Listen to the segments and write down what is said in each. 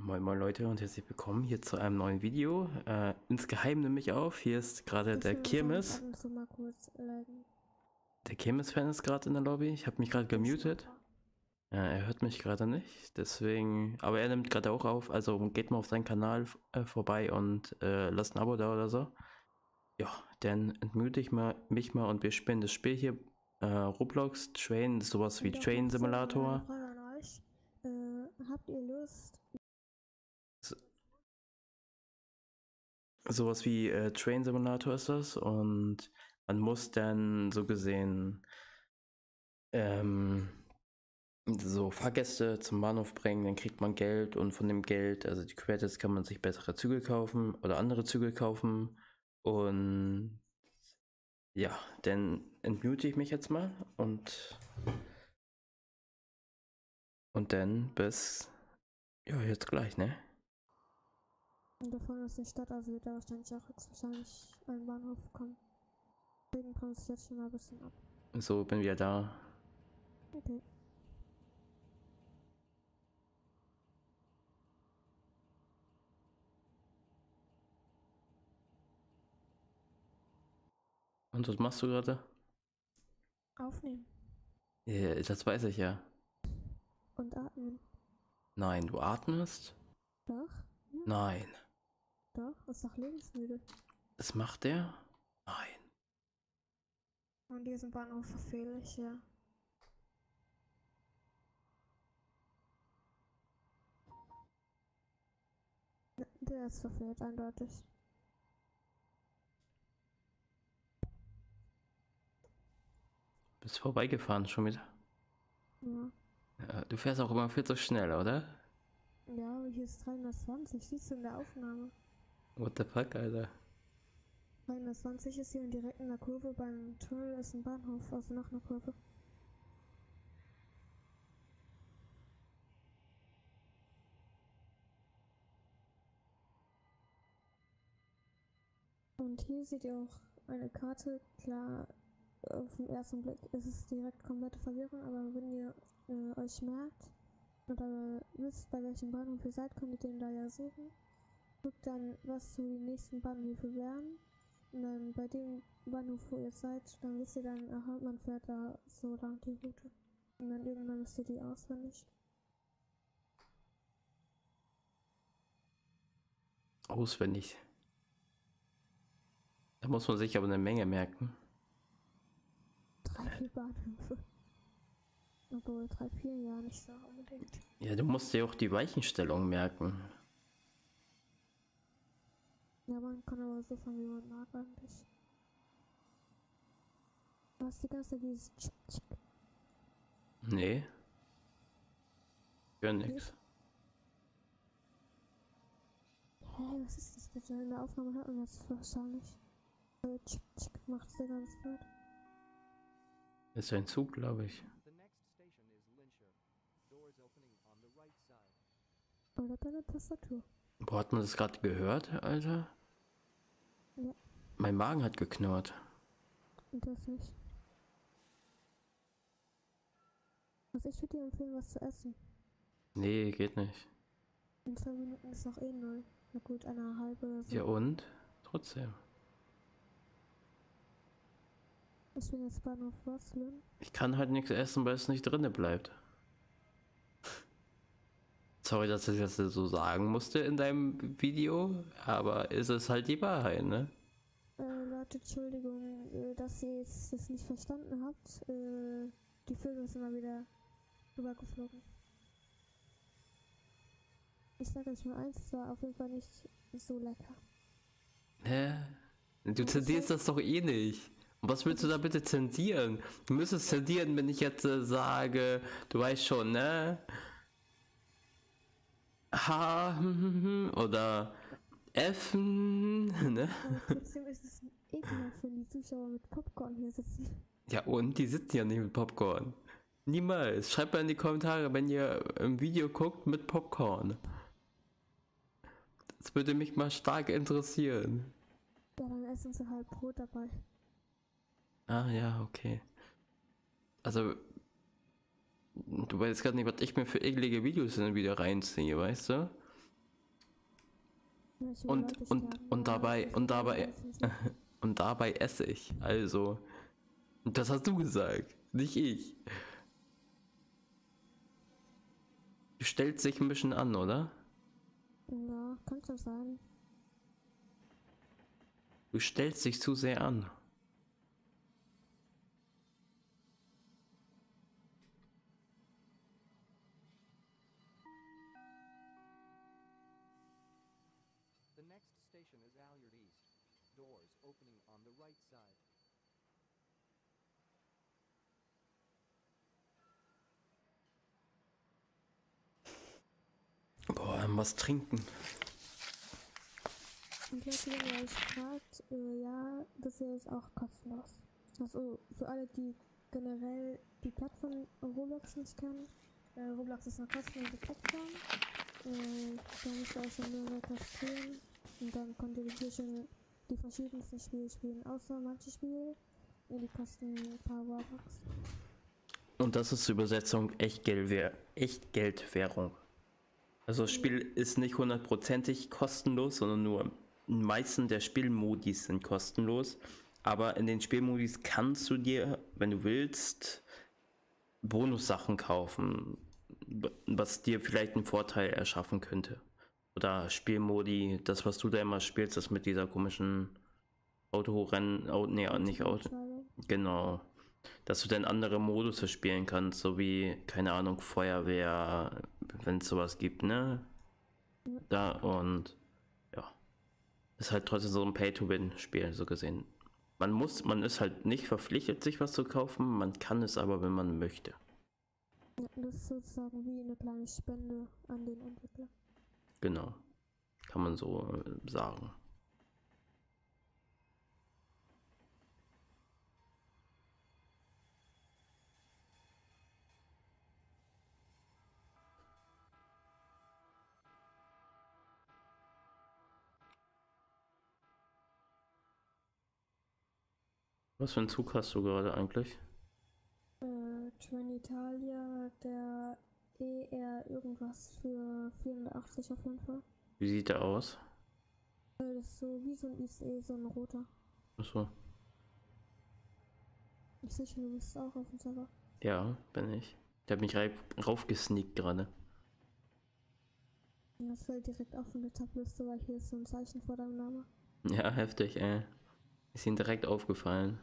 Moin moin Leute und herzlich willkommen hier zu einem neuen Video. Insgeheim nehme ich auf, hier ist gerade der Kirmes. Der Kirmes-Fan ist gerade in der Lobby, ich habe mich gerade gemutet. Er hört mich gerade nicht, deswegen, aber er nimmt gerade auch auf, also geht mal auf seinen Kanal vorbei und lasst ein Abo da oder so. Ja, dann entmute ich mich mal und wir spielen das Spiel hier, Roblox Train, sowas wie Train Simulator. Habt ihr Lust? Sowas wie Train Simulator ist das und man muss dann so gesehen so Fahrgäste zum Bahnhof bringen, dann kriegt man Geld und von dem Geld, also die Credits, kann man sich bessere Züge kaufen oder andere Züge kaufen und ja, dann entmute ich mich jetzt mal und dann bis ja jetzt gleich, ne? Und davon ist eine Stadt, also wird da wahrscheinlich auch jetzt wahrscheinlich ein Bahnhof kommen. Deswegen kommt es jetzt schon mal ein bisschen ab. So, bin wieder da. Okay. Und was machst du gerade? Aufnehmen Ja, das weiß ich ja. und atmen. Nein, du atmest? Doch? Ja, Nein. doch, ist doch lebensmüde. Das macht der? Nein. Und diesen Bahnhof verfehle ich, ja. Der ist verfehlt, eindeutig. Bist vorbeigefahren schon wieder? Ja. Ja, du fährst auch immer viel zu schnell, oder? Ja, aber hier ist 320, siehst du in der Aufnahme. What the fuck, Alter? 320 ist hier und direkt in der Kurve beim Tunnel ist ein Bahnhof, also noch eine Kurve. Und hier seht ihr auch eine Karte, klar, auf den ersten Blick ist es direkt komplette Verwirrung, aber wenn ihr euch merkt oder wisst, bei welchem Bahnhof ihr seid, könnt ihr den da ja suchen. Guckt dann, was so die nächsten Bahnhöfe wären. Und dann bei dem Bahnhof, wo ihr seid, dann wisst ihr dann, aha, man fährt da so lang die Route. Und dann irgendwann wisst ihr die auswendig. Auswendig. Da muss man sich aber eine Menge merken. 3, 4 Bahnhöfe. Obwohl 3, 4 ja nicht so unbedingt. Ja, du musst dir auch die Weichenstellung merken. Ja, man kann aber so fahren, wie man mag eigentlich. Du hast die ganze Zeit dieses Tschick. Nee. Für nix. Hä, was ist das bitte? In der Aufnahme hört man das wahrscheinlich. Tschick, tschick macht es die ganze Zeit. Ist ein Zug, glaube ich. Oder bei der Tastatur. Boah, hat man das gerade gehört, Alter? Ja. Mein Magen hat geknurrt. Und das nicht. Also ich würde dir empfehlen, was zu essen. Nee, geht nicht. In 2 Minuten ist noch eh 0. Na gut, 1,5 oder so. Ja und? Trotzdem. Ich bin jetzt Bahnhof Roslin. Ich kann halt nichts essen, weil es nicht drinne bleibt. Sorry, dass ich das so sagen musste in deinem Video, aber ist es halt die Wahrheit, ne? Leute, Entschuldigung, dass ihr jetzt das nicht verstanden habt. Die Vögel sind mal wieder rübergeflogen. Ich sag euch mal eins, es war auf jeden Fall nicht so lecker. Hä? Du zensierst das doch eh nicht. Und was willst du da bitte zensieren? Du müsstest zensieren, wenn ich jetzt sage, du weißt schon, ne? H oder F, ne? Aber trotzdem ist es ein ekelhaft, wenn die Zuschauer mit Popcorn hier sitzen. Ja und? Die sitzen ja nicht mit Popcorn. Niemals. Schreibt mal in die Kommentare, wenn ihr ein Video guckt mit Popcorn. Das würde mich mal stark interessieren. Ja, dann essen sie halt Brot dabei. Ah ja, okay. Also, du weißt gar nicht, was ich mir für eklige Videos dann wieder reinziehe, weißt du? Welche Und, Leute und, sterben, und ja, dabei, welche und Leute dabei, helfen sie. und dabei esse ich. Also, das hast du gesagt, nicht ich. Du stellst dich ein bisschen an, oder? Ja, könnte sein. Du stellst dich zu sehr an. The next station is Alyard East. Doors opening on the right side. Boah, was trinken. Und Leute, wenn ihr euch fragt, ja, das hier ist auch kostenlos. Also für alle, die generell die Plattform Roblox nicht kennen, Roblox ist eine kostenlose Plattform. Da müsst ihr euch dann nur registrieren und dann könnt ihr hier schon die verschiedensten Spiele spielen, außer manche Spiele, die kosten ein paar Robux. Und das ist die Übersetzung Echtgeldwährung. Also das Spiel ist nicht hundertprozentig kostenlos, sondern nur die meisten der Spielmodis sind kostenlos. Aber in den Spielmodis kannst du dir, wenn du willst, Bonussachen kaufen, was dir vielleicht einen Vorteil erschaffen könnte. Oder Spielmodi, das was du da immer spielst, das mit dieser komischen Autorennen, nicht Auto, genau. Dass du dann andere Modus spielen kannst, so wie, keine Ahnung, Feuerwehr, wenn es sowas gibt, ne? Da und ja. Ist halt trotzdem so ein Pay-to-Win-Spiel, so gesehen. Man ist halt nicht verpflichtet, sich was zu kaufen, man kann es aber, wenn man möchte. Ja, das ist sozusagen wie eine kleine Spende an den Entwickler. Genau. Kann man so sagen. Was für einen Zug hast du gerade eigentlich? Trenitalia, der ER irgendwas für 480 auf jeden Fall. Wie sieht der aus? Das ist so wie so ein ICE, so ein roter. Achso. Ich sehe schon, du bist auch auf dem Server. Ja, bin ich. Der hat mich raufgesneakt gerade. Und das fällt direkt auf in der Tabliste, weil hier ist so ein Zeichen vor deinem Namen. Ja, heftig, ey. Ist ihm direkt aufgefallen.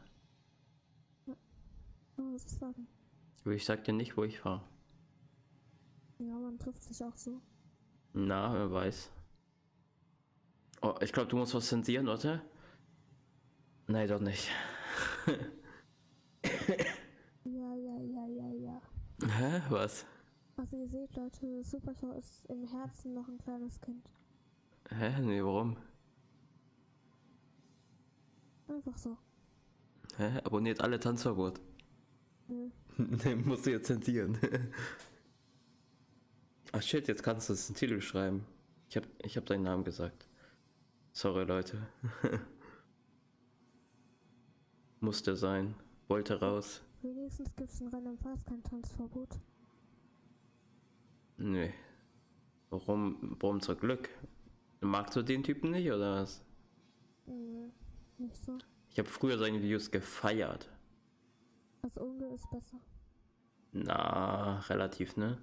Oh, was ich sagen? Aber ich sag dir nicht, wo ich war. Ja, man trifft sich auch so. Na, wer weiß. Oh, ich glaube, du musst was zensieren, oder? Nein, doch nicht. Ja. Hä? Was? Also ihr seht, Leute, Supershow ist im Herzen noch ein kleines Kind. Hä? Nee, warum? Einfach so. Hä? Abonniert alle Tanzverbot. Nö. Den musst du jetzt zensieren. Ach shit, jetzt kannst du es in den Titel schreiben. Ich hab deinen Namen gesagt. Sorry, Leute. Musste sein. Wollte raus. Wenigstens gibt es in Rheinland-Pfalz kein Tanzverbot. Nee. Warum zum Glück? Magst du den Typen nicht, oder was? Nö, nicht so. Ich habe früher seine Videos gefeiert. Das Unge ist besser. Na, relativ, ne?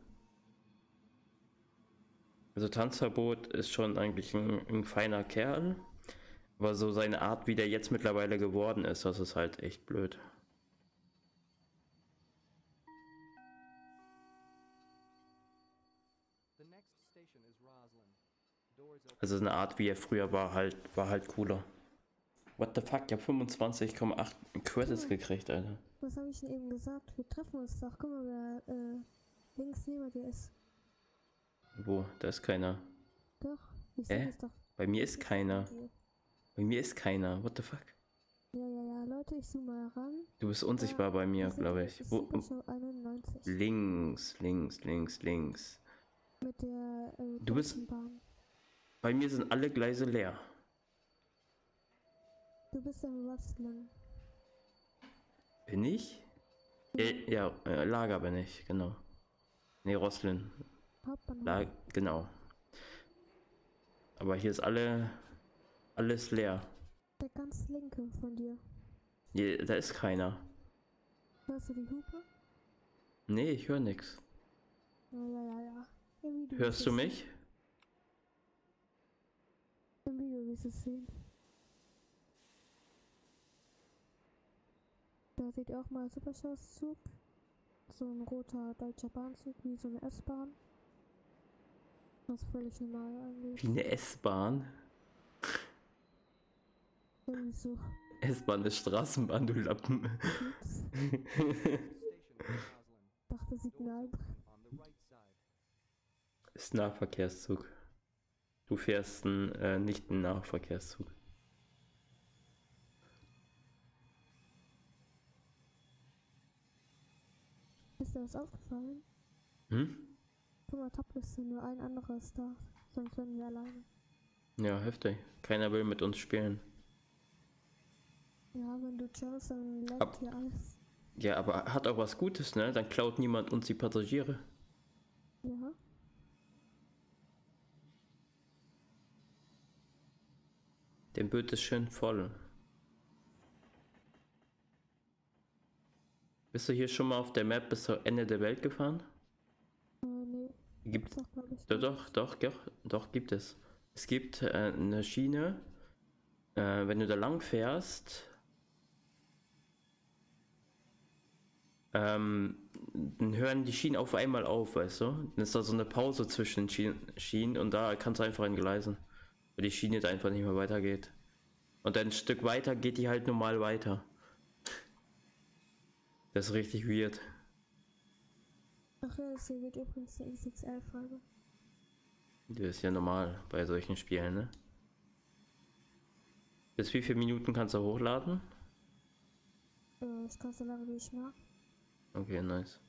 Also Tanzverbot ist schon eigentlich ein feiner Kerl. Aber so seine Art, wie der jetzt mittlerweile geworden ist, das ist halt echt blöd. The next station is Roslyn. Doors open. Also eine Art, wie er früher war halt cooler. What the fuck, ich hab 25,8 Credits gekriegt, Alter. Was habe ich denn eben gesagt? Wir treffen uns doch. Guck mal, wer links neben dir ist. Wo? Da ist keiner. Doch, ich sehe das doch. Bei mir ist keiner. Bei mir ist keiner. What the fuck? Ja, Leute, ich zoome mal ran. Du bist unsichtbar bei mir, glaube ich. Wo? Supershow 91. Links. Mit der Du bist- Deutschen Bahn. Bei mir sind alle Gleise leer. Du bist im Roslyn. Bin ich? Ja, Lager bin ich, genau. Nee, Roslyn. Hauptbahnhof. Genau. Aber hier ist alles leer. Der ganz linke von dir. Hier, da ist keiner. Hörst du die Hupe? Nee, ich höre nichts. Ja. Im Video Hörst du mich? Im Video wirst du es sehen. Da seht ihr auch mal Superschaus-Zug. So ein roter deutscher Bahnzug, wie so eine S-Bahn. Das ist völlig normal eigentlich. Wie eine S-Bahn. Irgendwie so. S-Bahn ist Straßenbahn, du Lappen. Ups. Station is Roslyn. Dachte Signal. On the right side. Ist Nahverkehrszug. Du fährst nicht einen Nahverkehrszug. Ist dir was aufgefallen? Hm? Guck mal, Topliste, nur ein anderer ist da. Sonst wären wir alleine. Ja, heftig. Keiner will mit uns spielen. Ja, wenn du chillst, dann leckt Ab- hier alles. Ja, aber hat auch was Gutes, ne? Dann klaut niemand uns die Passagiere. Ja. Den Boot ist schön voll. Bist du hier schon mal auf der Map bis zum Ende der Welt gefahren? Nee, Gibt, ist doch, glaube ich. doch, gibt es. Es gibt eine Schiene, wenn du da lang fährst, dann hören die Schienen auf einmal auf, weißt du? Dann ist da so eine Pause zwischen den Schienen und da kannst du einfach entgleisen, weil die Schiene jetzt einfach nicht mehr weitergeht. Und dann ein Stück weiter geht die halt normal weiter. Das ist richtig weird. Ach ja, das hier wird übrigens eine XXL-Folge. Das ist ja normal bei solchen Spielen, ne? Bis wie viele Minuten kannst du hochladen? Ich kann so lange wie ich mag. Okay, nice.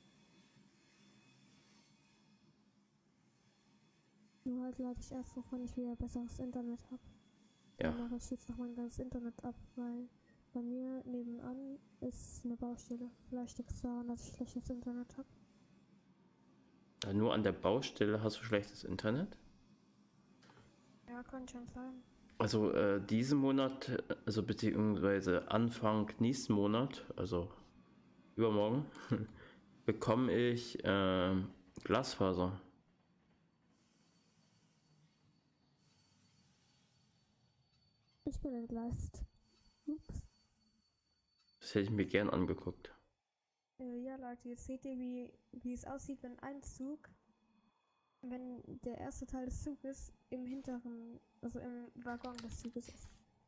Nur halt lade ich erst noch, wenn ich wieder besseres Internet habe. Ja. Dann mache ich jetzt noch mein ganzes Internet ab, weil bei mir nebenan ist eine Baustelle. Vielleicht liegt es daran, dass ich schlechtes Internet habe. Nur an der Baustelle hast du schlechtes Internet? Ja, kann schon sein. Also diesen Monat, also beziehungsweise Anfang nächsten Monat, also übermorgen, bekomme ich Glasfaser. Ich bin entgleist. Ups. Das hätte ich mir gern angeguckt. Ja, Leute, jetzt seht ihr, wie es aussieht, wenn der erste Teil des Zuges im hinteren, also im Waggon des Zuges ist.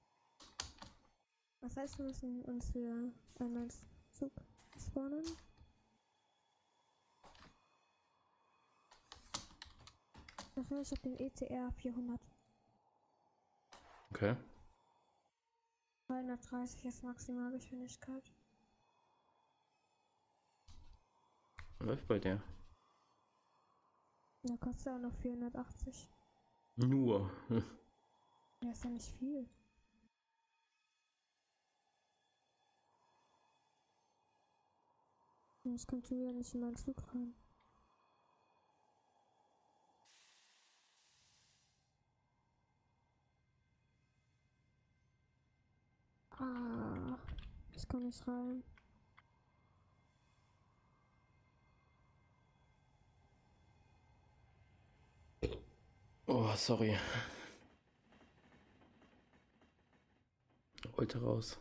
Das heißt, wir müssen uns für einen neuen Zug spawnen. Ach ja, ich habe den ECR 400. Okay. 330 ist Maximalgeschwindigkeit. Läuft bei dir. Ja, kostet auch noch 480. Nur. Ja, ist ja nicht viel. Und ich kann schon wieder nicht in meinen Zug rein. Ah, ich kann nicht rein. Oh, sorry. Wollte raus.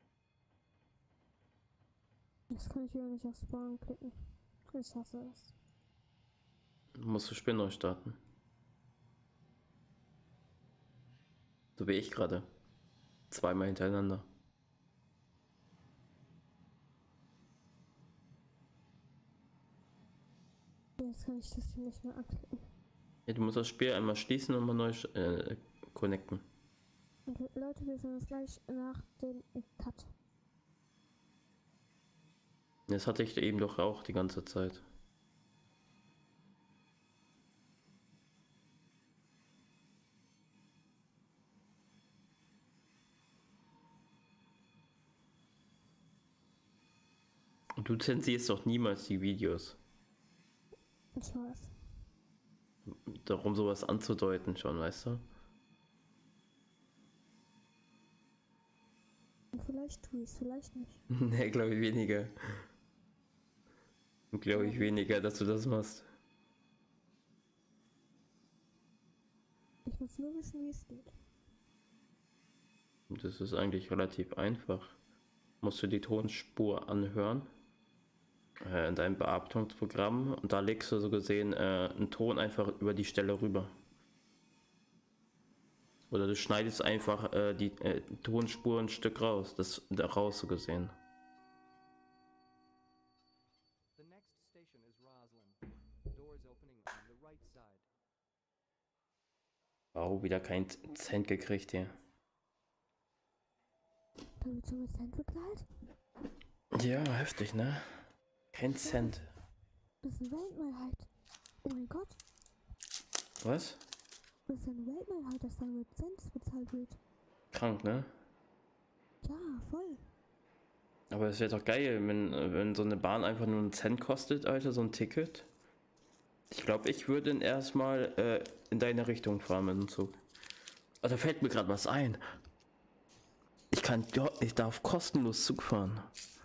Jetzt kann ich wieder nicht auf Spawn klicken. Ich hasse es. Musst du Spiel neu starten. So wie ich gerade. Zweimal hintereinander. Jetzt kann ich das hier nicht mehr anklicken. Ja, du musst das Spiel einmal schließen und mal neu connecten. Und Leute, wir sehen uns gleich nach dem Cut. Das hatte ich eben doch auch die ganze Zeit. Und du zensierst doch niemals die Videos. Ich weiß. Darum sowas anzudeuten schon, weißt du? Vielleicht tue ich es, vielleicht nicht. Ne, glaube ich weniger. Glaube ich weniger, dass du das machst. Ich muss nur wissen, wie es geht. Das ist eigentlich relativ einfach. Musst du die Tonspur anhören in deinem Bearbeitungsprogramm und da legst du so gesehen einen Ton einfach über die Stelle rüber. Oder du schneidest einfach die Tonspur ein Stück raus, das raus so gesehen. The next station is Roslyn. Doors opening on the right side. Wow, wieder kein Cent gekriegt hier. Da wird schon mit Cent bezahlt? Ja, heftig, ne? Kein Cent. Das ist eine Weltneuheit. Oh mein Gott, Was? das ist ja eine Weltneuheit, dass da mit Cent bezahlt wird. Krank, ne? Ja, voll. Aber es wäre doch geil, wenn so eine Bahn einfach nur einen Cent kostet, Alter, so ein Ticket. Ich glaube, ich würde dann erstmal in deine Richtung fahren mit dem Zug. Also fällt mir gerade was ein. Ich darf kostenlos Zug fahren.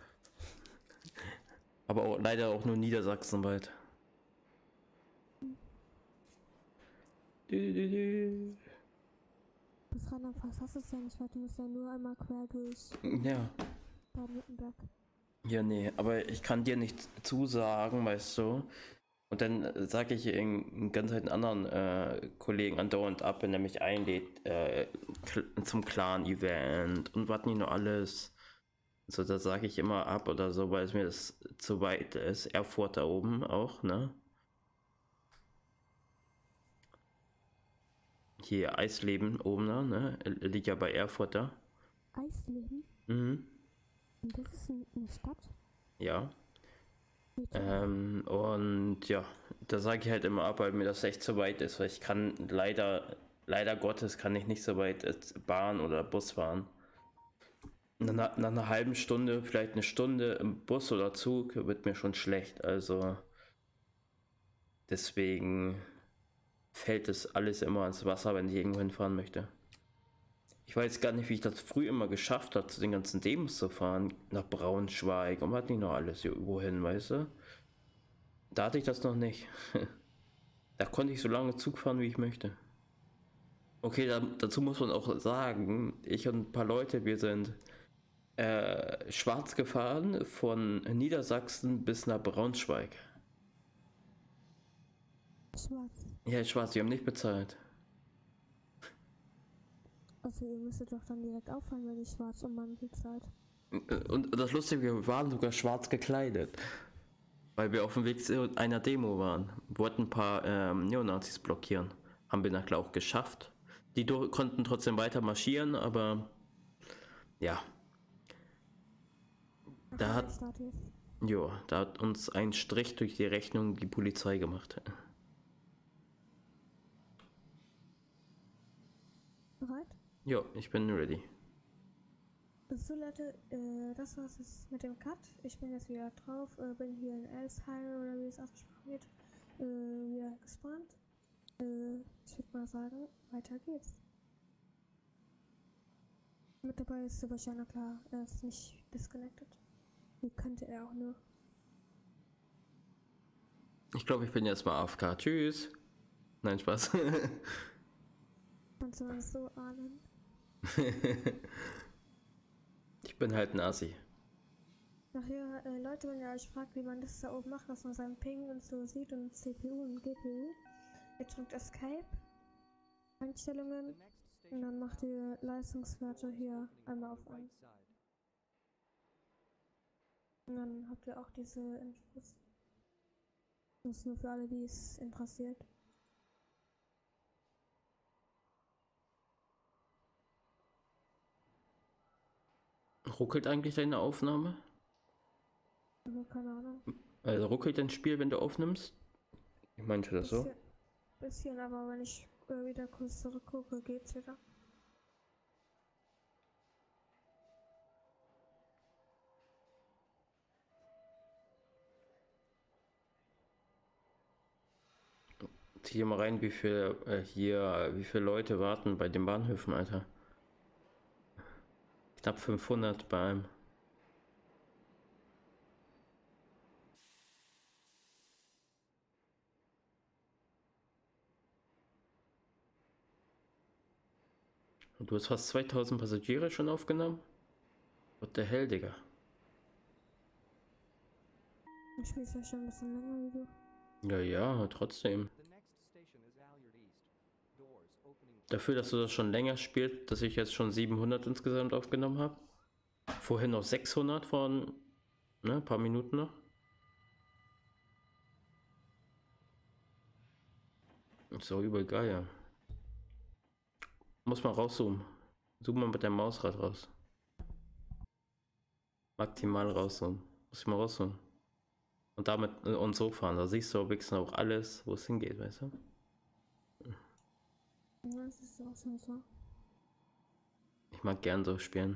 Aber auch, leider auch nur niedersachsenweit. Bis Rheinland-Pfalz hast du es ja nicht weit, du musst ja nur einmal quer durch Ja. Baden-Württemberg. Ja, nee, aber ich kann dir nicht zusagen, weißt du. Und dann sage ich in ganz einen anderen Kollegen andauernd ab, wenn er mich einlädt zum Clan-Event und was nicht nur alles. So, da sage ich immer ab oder so, weil es mir das zu weit ist. Erfurt da oben auch, ne? Hier Eisleben oben, ne? Liegt ja bei Erfurt da. Eisleben? Mhm. Und das ist eine Stadt? Ja. Wie toll. Und ja, da sage ich halt immer ab, weil mir das echt zu weit ist, weil ich kann leider Gottes kann ich nicht so weit Bahn oder Bus fahren. Nach einer halben Stunde, vielleicht eine Stunde im Bus oder Zug wird mir schon schlecht. Also deswegen fällt es alles immer ans Wasser, wenn ich irgendwo hinfahren möchte. Ich weiß gar nicht, wie ich das früh immer geschafft habe, zu den ganzen Demos zu fahren. Nach Braunschweig und was nicht noch alles, wohin, weißt du? Da hatte ich das noch nicht. Da konnte ich so lange Zug fahren, wie ich möchte. Okay, dazu muss man auch sagen, ich und ein paar Leute, wir sind schwarz gefahren von Niedersachsen bis nach Braunschweig. Schwarz. Ja, schwarz, wir haben nicht bezahlt. Also ihr müsstet doch dann direkt auffallen, wenn ihr schwarz und Mann bezahlt. Und das Lustige, wir waren sogar schwarz gekleidet. Weil wir auf dem Weg zu einer Demo waren. Wollten ein paar Neonazis blockieren. Haben wir nachher auch geschafft. Die konnten trotzdem weiter marschieren, aber ja, da hat, Stadt jetzt. da hat uns ein Strich durch die Rechnung die Polizei gemacht. Bereit? Jo, ich bin ready. So Leute, das war's jetzt mit dem Cut. Ich bin jetzt wieder drauf, bin hier in Elsheim oder wie es ausgesprochen wird, wieder gespawnt. Ich würde mal sagen, weiter geht's. Mit dabei ist Sebastian, klar, er ist nicht disconnected. Wie könnte er auch nur? Ich glaube, ich bin jetzt mal AFK. Tschüss. Nein, Spaß. Kannst du das so ahnen? Ich bin halt ein Assi. Nachher, Leute, wenn ihr euch fragt, wie man das da oben macht, was man seinen Ping und so sieht und CPU und GPU, ihr drückt Escape, Einstellungen und dann macht ihr Leistungswerte hier einmal auf an. Und dann habt ihr auch diese Infos. Das ist nur für alle, die es interessiert. Ruckelt eigentlich deine Aufnahme? Aber keine Ahnung. Also ruckelt dein Spiel, wenn du aufnimmst? Ich meinte das so. Bisschen, aber wenn ich wieder kurz zurückgucke, geht's wieder. Zieh dir mal rein, wie viele Leute warten bei den Bahnhöfen, Alter. Knapp 500 bei einem. Und du hast fast 2000 Passagiere schon aufgenommen? What the hell, Digga? Ich spiele ja schon ein bisschen länger wie du. Ja, ja, trotzdem. The next station is Alyard East. Doors opening. Dafür, dass du das schon länger spielst, dass ich jetzt schon 700 insgesamt aufgenommen habe. Vorhin noch 600 von, ne, ein paar Minuten noch. Ist doch übel geil, ja. Muss man rauszoomen. Zoom mal mit dem Mausrad raus. Maximal rauszoomen. Muss ich mal rauszoomen. Und damit und so fahren. Da siehst du auch wenigstens auch alles, wo es hingeht, weißt du? Ja, das ist auch schon so. Ich mag gern so spielen.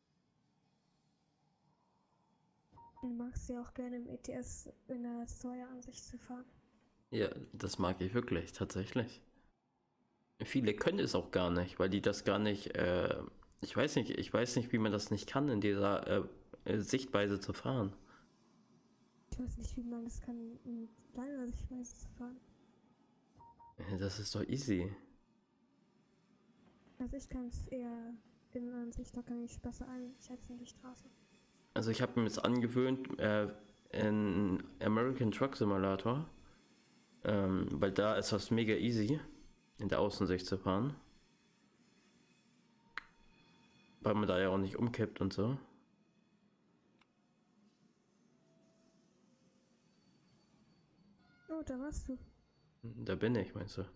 Du magst ja auch gerne im ETS in der Steueransicht zu fahren. Ja, das mag ich wirklich, tatsächlich. Viele können es auch gar nicht, weil die das gar nicht, ich weiß nicht, wie man das nicht kann, in dieser Sichtweise zu fahren. Ich weiß nicht, wie man das kann, in deiner Sichtweise zu fahren. Das ist doch easy. Also ich kann es eher in Ansicht, da kann ich besser einschätzen, die Straße. Also ich habe mir jetzt angewöhnt, in American Truck Simulator, weil da ist das mega easy, in der Außensicht zu fahren. Weil man da ja auch nicht umkippt und so. Oh, da warst du. Da bin ich, meinst du?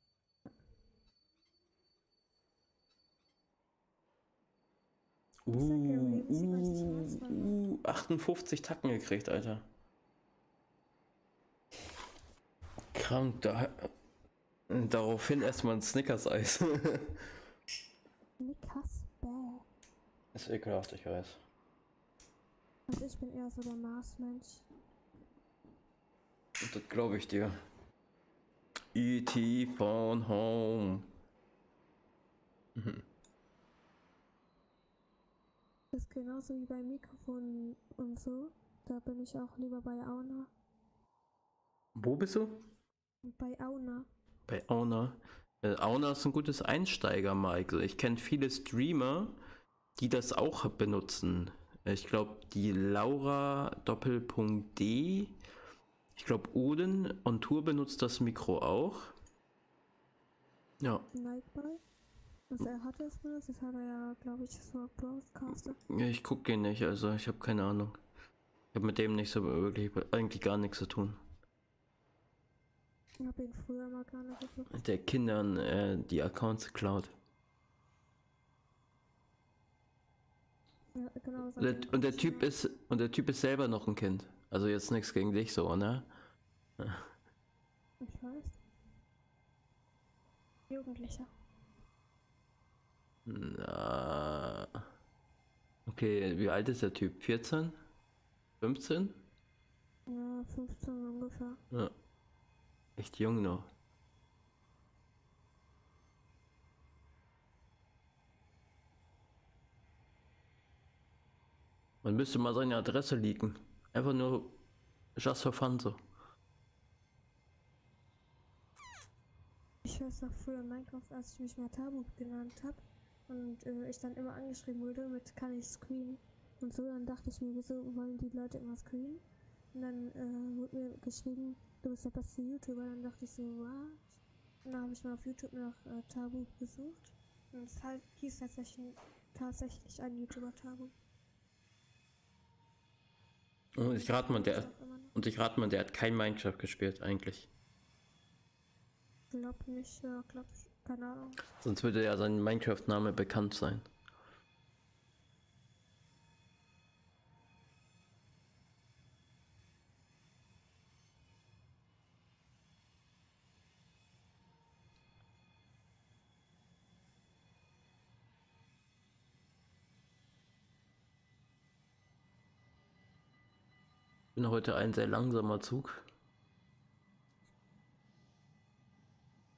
sag ja, im Leben sieht man sich schwarz, 58 Tacken gekriegt, Alter. Krank, daraufhin erstmal ein Snickers-Eis. Nickers bäh. Ist ekelhaft, ich weiß. Also ich bin eher so der Marsmensch. Das glaube ich dir. E.T. Phone Home. Das ist genauso wie bei Mikrofonen und so. Da bin ich auch lieber bei Auna. Wo bist du? Bei Auna. Bei Auna. Auna ist ein gutes Einsteiger-Mic. Also ich kenne viele Streamer, die das auch benutzen. Ich glaube, die Laura Doppelpunkt D. Ich glaube, Odin on Tour benutzt das Mikro auch. Ja. Nightball. Also er hatte es benutzt, das hat er ja, glaube ich, so Broadcaster. Ich gucke den nicht, also ich habe keine Ahnung. Ich habe mit dem nicht so wirklich, eigentlich gar nichts zu tun. Ich habe ihn früher mal gar nicht geguckt. Der Kindern die Accounts klaut. Ja, genau. Und der Typ ist selber noch ein Kind. Also jetzt nichts gegen dich so, ne? Ich weiß. Jugendlicher. Na. Okay, wie alt ist der Typ? 14? 15? Ja, 15 ungefähr. Ja. Echt jung noch. Man müsste mal seine Adresse leaken. Einfach nur just for fun so. Ich weiß noch früher in Minecraft, als ich mich mal Tabu genannt habe und ich dann immer angeschrieben wurde mit kann ich screenen und so, dann dachte ich mir, wieso wollen die Leute immer screenen? Und dann wurde mir geschrieben, du bist der beste YouTuber. Dann dachte ich so, what? Und dann habe ich mal auf YouTube nach Tabu gesucht und es halt, hieß tatsächlich ein YouTuber Tabu. Und ich rate mal, Ist auch immer noch. der hat kein Minecraft gespielt eigentlich. Glaub nicht, ja, glaub, keine Ahnung. Sonst würde ja sein Minecraft-Name bekannt sein. Ich bin heute ein sehr langsamer Zug.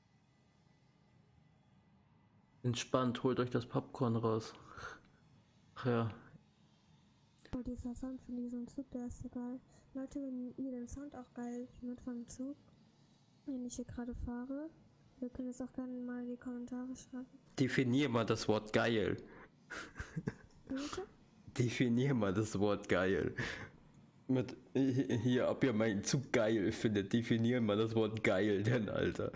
Entspannt, holt euch das Popcorn raus. Ach ja. Aber dieser Sound von diesem Zug, der ist so geil. Leute, wenn ihr den Sound auch geil findet vom Zug, den ich hier gerade fahre, wir können es auch gerne mal in die Kommentare schreiben. Definier mal das Wort geil. Wie bitte? Definier mal das Wort geil. Mit hier, ob ihr meinen Zug geil findet, definier mal das Wort geil denn, Alter.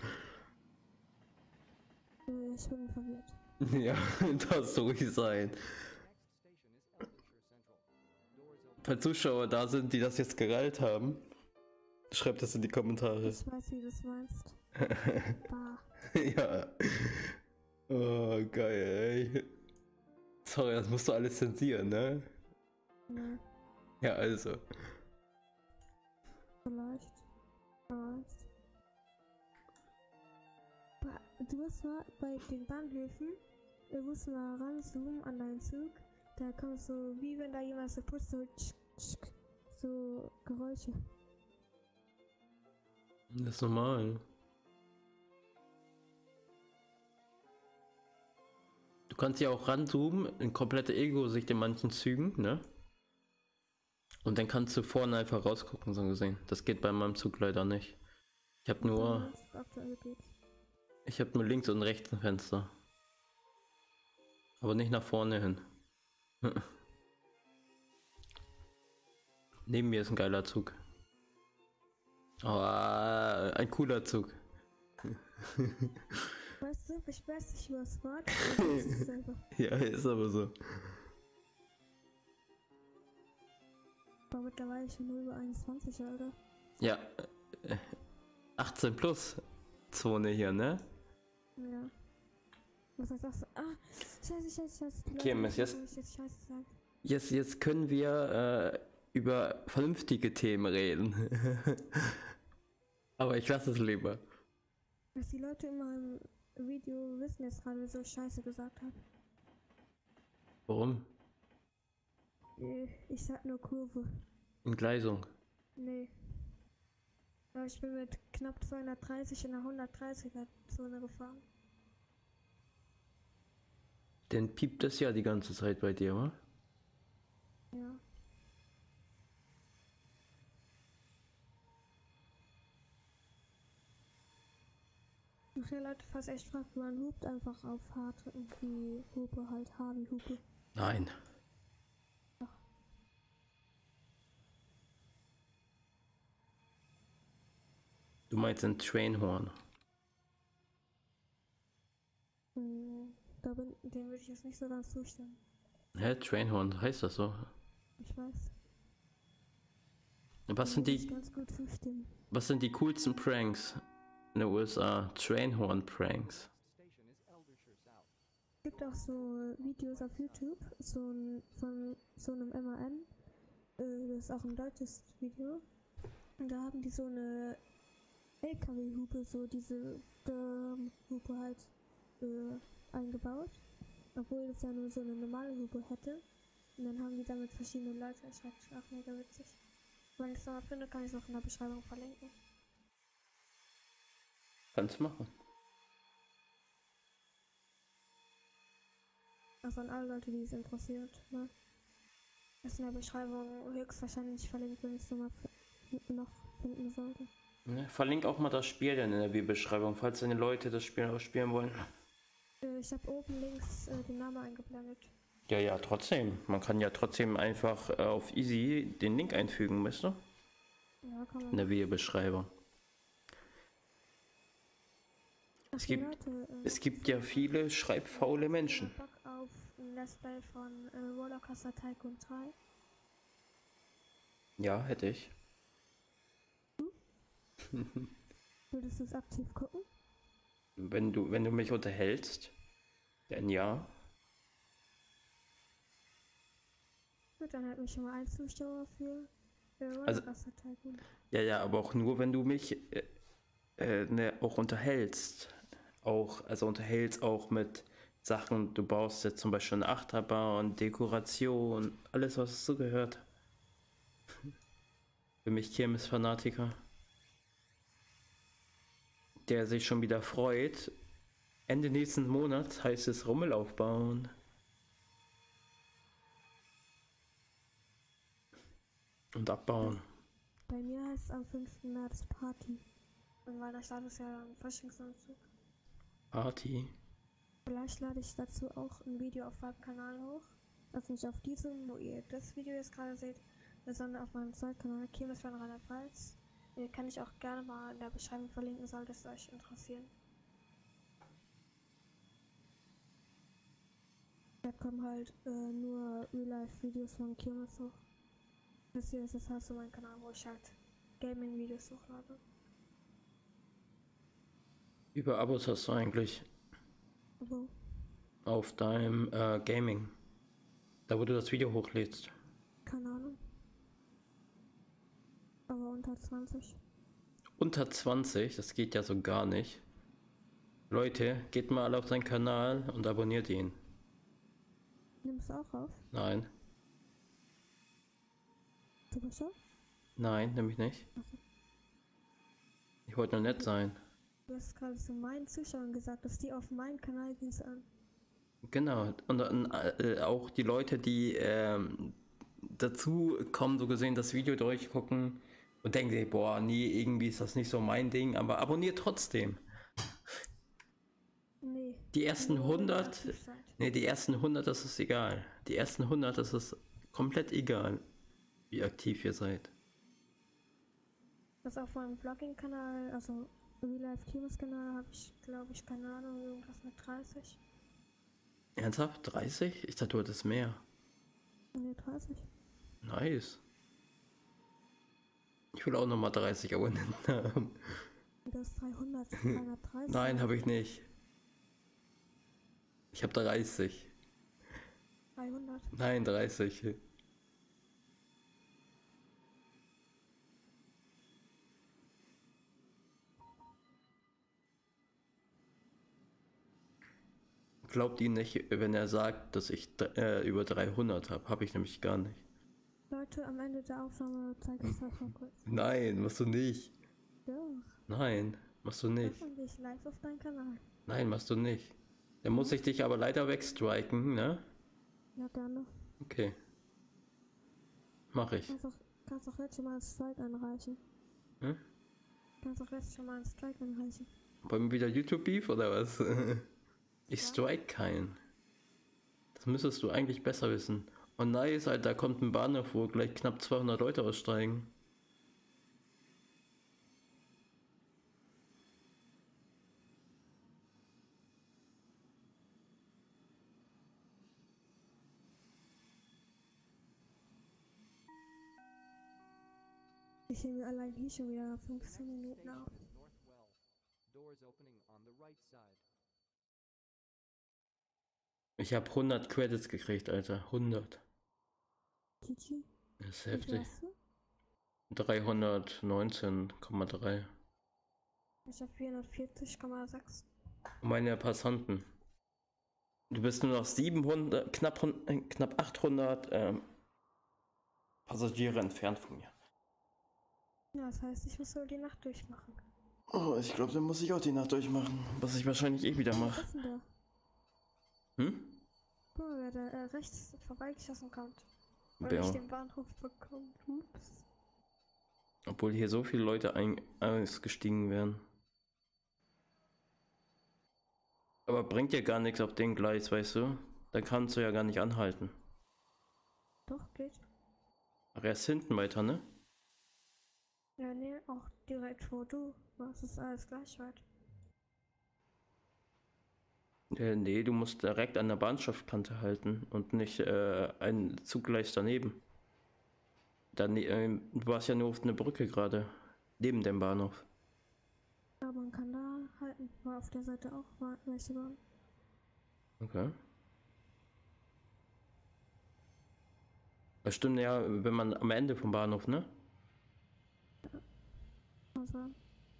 Ich bin verwirrt. Ja, das soll ich sein. Falls Zuschauer da sind, die das jetzt gereilt haben, schreibt das in die Kommentare. Ich weiß, wie du es meinst. Bah. Ja. Oh, geil, ey. Sorry, das musst du alles zensieren, ne? Ne, Ja, also. vielleicht. Was? Du musst mal bei den Bahnhöfen, du musst mal ranzoomen an deinen Zug. Da kommt so, wie wenn da jemand so putzt, so tsch, tsch, so Geräusche. Das ist normal. Du kannst ja auch ranzoomen in komplette Ego-Sicht in manchen Zügen, ne? Und dann kannst du vorne einfach rausgucken, so gesehen. Das geht bei meinem Zug leider nicht. Ich habe nur, Aktuell geht's. links und rechts ein Fenster. Aber nicht nach vorne hin. Neben mir ist ein geiler Zug. Oh, ein cooler Zug. Weißt du, ich weiß nicht über das Wort, aber das ist einfach. Ja, ist aber so. Aber mittlerweile schon nur über 21, Alter. Ja, 18 plus Zone hier, ne? Ja. Was heißt das? Ah, scheiße. Okay, Miss, jetzt- Ich jetzt scheiße sagen. Jetzt können wir über vernünftige Themen reden. Aber ich lasse es lieber. Dass die Leute immer im Video wissen jetzt gerade, wieso ich scheiße gesagt habe. Warum? Ich sag nur Kurve. Entgleisung. Nee. Aber ich bin mit knapp 230 in der 130er Zone gefahren. Dann piept das ja die ganze Zeit bei dir, wa? Ja. Manche Leute fast echt fragt, man hupt einfach auf H drücken, wie Hupe halt, H wie Hupe. Nein. Du meinst ein Trainhorn. Dem würde ich jetzt nicht so ganz zustimmen. Hä? Trainhorn, heißt das so? Ich weiß. Was Dem sind würde ich die, ganz gut zustimmen. was sind die coolsten Pranks in den USA? Trainhorn-Pranks. Es gibt auch so Videos auf YouTube, von so einem MAN. Das ist auch ein deutsches Video. Und da haben die so eine LKW-Hupe, so diese Hupe halt eingebaut. Obwohl es ja nur so eine normale Hupe hätte. Und dann haben die damit verschiedene Leute erschreckt. Auch mega witzig. Wenn ich es nochmal finde, kann ich es auch in der Beschreibung verlinken. Kannst du machen. Also an alle Leute, die es interessiert. Ne? Ist in der Beschreibung höchstwahrscheinlich verlinkt, wenn ich es nochmal noch finden sollte. Ne, verlink auch mal das Spiel dann in der Videobeschreibung, falls deine Leute das Spiel auch spielen wollen. Ich habe oben links den Namen eingeblendet. Ja, trotzdem. Man kann ja trotzdem einfach auf Easy den Link einfügen, weißt du? Ja, kann man. In der Videobeschreibung. Ach, Es gibt ja viele schreibfaule Menschen. Bock auf ein Let's Play von Rollercoaster Tycoon 3. Ja, hätte ich. Würdest du es aktiv gucken? Wenn du mich unterhältst, dann ja. Gut, dann hätten wir schon mal einen Zuschauer für Also- Rollercoaster Tycoon. Ja, aber auch nur, wenn du mich auch unterhältst. Also unterhältst auch mit Sachen, du baust jetzt zum Beispiel eine Achterbahn, Dekoration, alles was dazu gehört. Für mich Kirmes-Fanatiker, der sich schon wieder freut. Ende nächsten Monats heißt es Rummel aufbauen. Und abbauen. Bei mir heißt es am 5. März Party. Und weil der Start ist ja ein Faschingsanzug. Party. Vielleicht lade ich dazu auch ein Video auf meinem Kanal hoch. Also nicht auf diesem, wo ihr das Video jetzt gerade seht, sondern auf meinem Zweitkanal, Kirmes von Rheinland-Pfalz. Kann ich auch gerne mal in der Beschreibung verlinken, sollte es euch interessieren. Da kommen halt nur Real-Life-Videos von Kirmes hoch. Das hier ist jetzt halt so mein Kanal, wo ich halt Gaming-Videos hochlade. Wie viele Abos hast du eigentlich Wo? auf deinem Gaming? Da wo du das Video hochlädst. Keine Ahnung. Aber unter 20. Unter 20, das geht ja so gar nicht. Leute, geht mal alle auf seinen Kanal und abonniert ihn. Nimmst du auch auf? Nein, Super schon? nein, nämlich nicht. Achso. Ich wollte nur nett sein. Du hast gerade zu meinen Zuschauern gesagt, dass die auf meinen Kanal gehen sollen. Genau, und dann, auch die Leute, die dazu kommen, so gesehen das Video durchgucken und denken sich, boah, nee, irgendwie ist das nicht so mein Ding, aber abonniert trotzdem. Nee. Die ersten nur wenn ihr 100, aktiv seid. nee, die ersten 100, das ist egal. Die ersten 100, das ist komplett egal, wie aktiv ihr seid. Das auf meinem Vlogging-Kanal, also Real Life Kirmes Kanal, habe ich, glaube ich, keine Ahnung, irgendwas mit 30. Ernsthaft? 30? Ich dachte, du hattest mehr. Nee, 30. Nice. Ich will auch nochmal 30 Abonnenten haben. Und das ist 300, 330. Nein, habe ich nicht. Ich habe 30. 300. Nein, 30. Glaubt ihn nicht, wenn er sagt, dass ich über 300 habe. Habe ich nämlich gar nicht. Leute, am Ende der Aufnahme zeige ich es euch mal kurz. Nein, machst du nicht. Doch, Nein, machst du nicht. davon gehe ich live auf deinen Kanal. Nein, machst du nicht. Dann muss ich dich aber leider wegstriken, ne? Ja, gerne. Okay. Mach ich. Kannst auch jetzt schon mal einen Strike einreichen. Hm? Kannst auch jetzt schon mal einen Strike einreichen. Wollen wir wieder YouTube-Beef oder was? Ich strike keinen. Das müsstest du eigentlich besser wissen. Und nice, Alter, da kommt ein Bahnhof, wo gleich knapp 200 Leute aussteigen. Ich nehme allein hier schon wieder 15 Minuten auf. North well. Doors opening on the right side. Ich habe 100 Credits gekriegt, Alter. 100. GG. Das ist Wie viel heftig. hast du? 319,3. Ich habe 440,6. Meine Passanten. Du bist nur noch 700, knapp 800 Passagiere entfernt von mir. Ja, das heißt, ich muss wohl die Nacht durchmachen. Oh, ich glaube, dann muss ich auch die Nacht durchmachen. Was ich wahrscheinlich eh wieder Was mache. ist denn da? Hm? Guck mal, wer da rechts vorbeigeschossen kommt. Und Wer? nicht den Bahnhof bekommt. Ups. Obwohl hier so viele Leute ausgestiegen wären. Aber bringt ja gar nichts auf den Gleis, weißt du? Da kannst du ja gar nicht anhalten. Doch, geht. Ach, erst hinten weiter, ne? Ja, nee, auch direkt wo du warst, ist alles gleich weit. Nee, du musst direkt an der Bahnsteigkante halten und nicht ein Zuggleis daneben. Du warst ja nur auf einer Brücke gerade, neben dem Bahnhof. Aber man kann da halten, weil auf der Seite auch welche waren. Okay. Das stimmt ja, wenn man am Ende vom Bahnhof, ne? Also.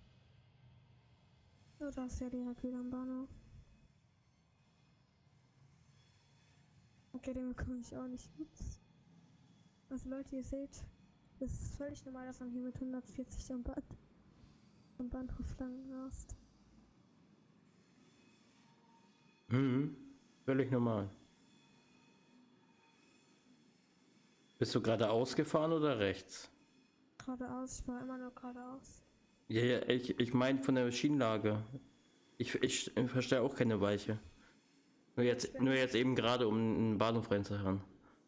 So, da ist ja direkt wieder am Bahnhof. Okay, den bekomme ich auch nicht. Ups. Also Leute, ihr seht, es ist völlig normal, dass man hier mit 140 am Bahnhof lang rast. Mhm. Völlig normal. Bist du geradeaus gefahren oder rechts? Geradeaus, ich war immer nur geradeaus. Ja, ja, ich meine von der Schienenlage. Ich verstehe auch keine Weiche. Nur jetzt eben gerade, um einen Bahnhof reinzuhören.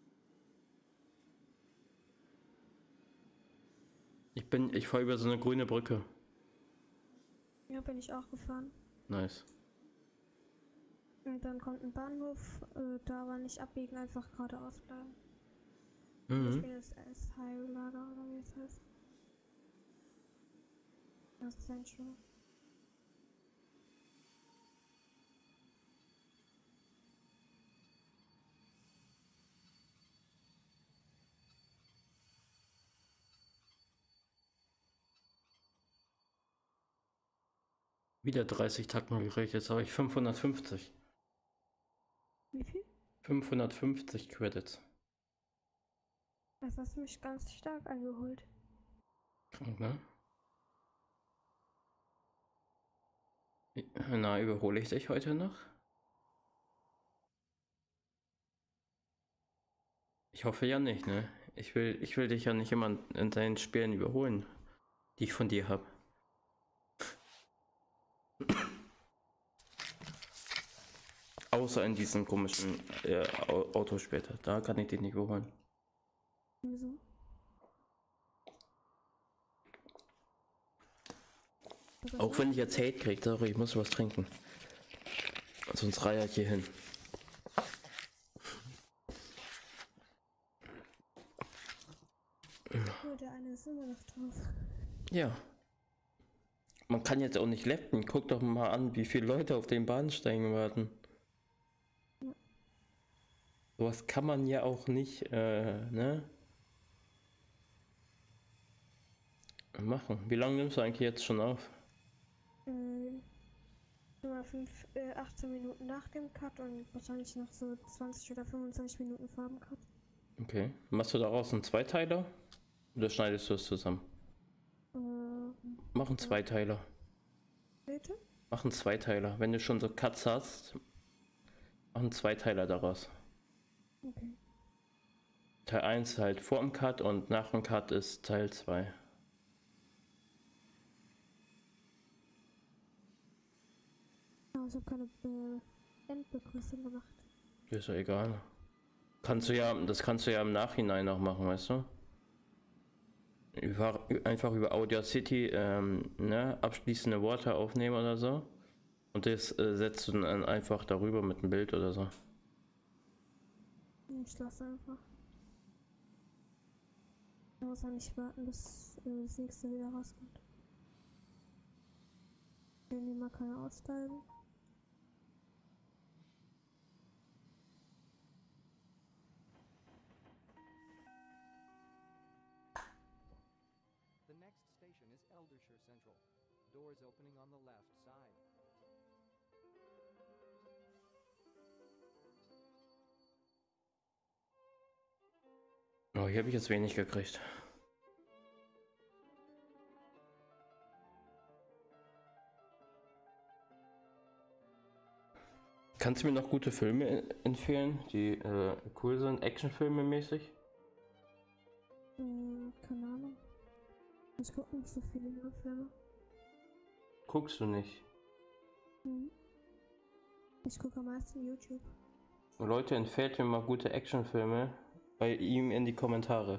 Ich fahre über so eine grüne Brücke. Ja, bin ich auch gefahren. Nice. Und dann kommt ein Bahnhof, da aber nicht abbiegen, einfach geradeaus bleiben. Ich Mhm. bin jetzt als Highlader oder wie es heißt. Das ist Central. Wieder 30 Tacken gekriegt, jetzt habe ich 550. Wie viel? 550 Credits. Das hast du mich ganz stark eingeholt. Krank, ne? Na, überhole ich dich heute noch? Ich hoffe ja nicht, ne? Ich will dich ja nicht immer in deinen Spielen überholen, die ich von dir habe. Außer in diesem komischen Auto später. Da kann ich dich nicht überholen. Wieso? Auch wenn ich jetzt Hate kriege, sorry, ich muss was trinken. Sonst reihe ich hier hin. Oh, der eine ist immer noch drauf. Ja. Man kann jetzt auch nicht leppen. Guck doch mal an, wie viele Leute auf den Bahnsteigen warten. Ja. Sowas kann man ja auch nicht, ne? Machen. Wie lange nimmst du eigentlich jetzt schon auf? Nur 18 Minuten nach dem Cut und wahrscheinlich noch so 20 oder 25 Minuten vor dem Cut. Okay. Machst du daraus einen Zweiteiler? Oder schneidest du es zusammen? Mach einen Zweiteiler. Bitte? Mach einen Zweiteiler. Wenn du schon so Cuts hast, mach einen Zweiteiler daraus. Okay. Teil 1 halt vor dem Cut und nach dem Cut ist Teil 2. Aber ich habe keine Endbegrüßung gemacht. Ist ja egal. Das kannst du ja im Nachhinein noch machen, weißt du? Einfach über Audacity ne, abschließende Worte aufnehmen oder so. Und das setzt du dann einfach darüber mit einem Bild oder so. Ich lasse einfach. Ich muss auch nicht warten, bis das nächste wieder rauskommt. Ich will mal keine aussteigen. The next station is Eldershire Central. Doors opening on the left side. Oh, hier habe ich jetzt wenig gekriegt. Kannst du mir noch gute Filme empfehlen, die cool sind, Actionfilme mäßig? Keine Ahnung. Ich gucke nicht so viele Filme. Guckst du nicht? Ich gucke am meisten YouTube. Leute, empfehlt mir mal gute Actionfilme bei ihm in die Kommentare.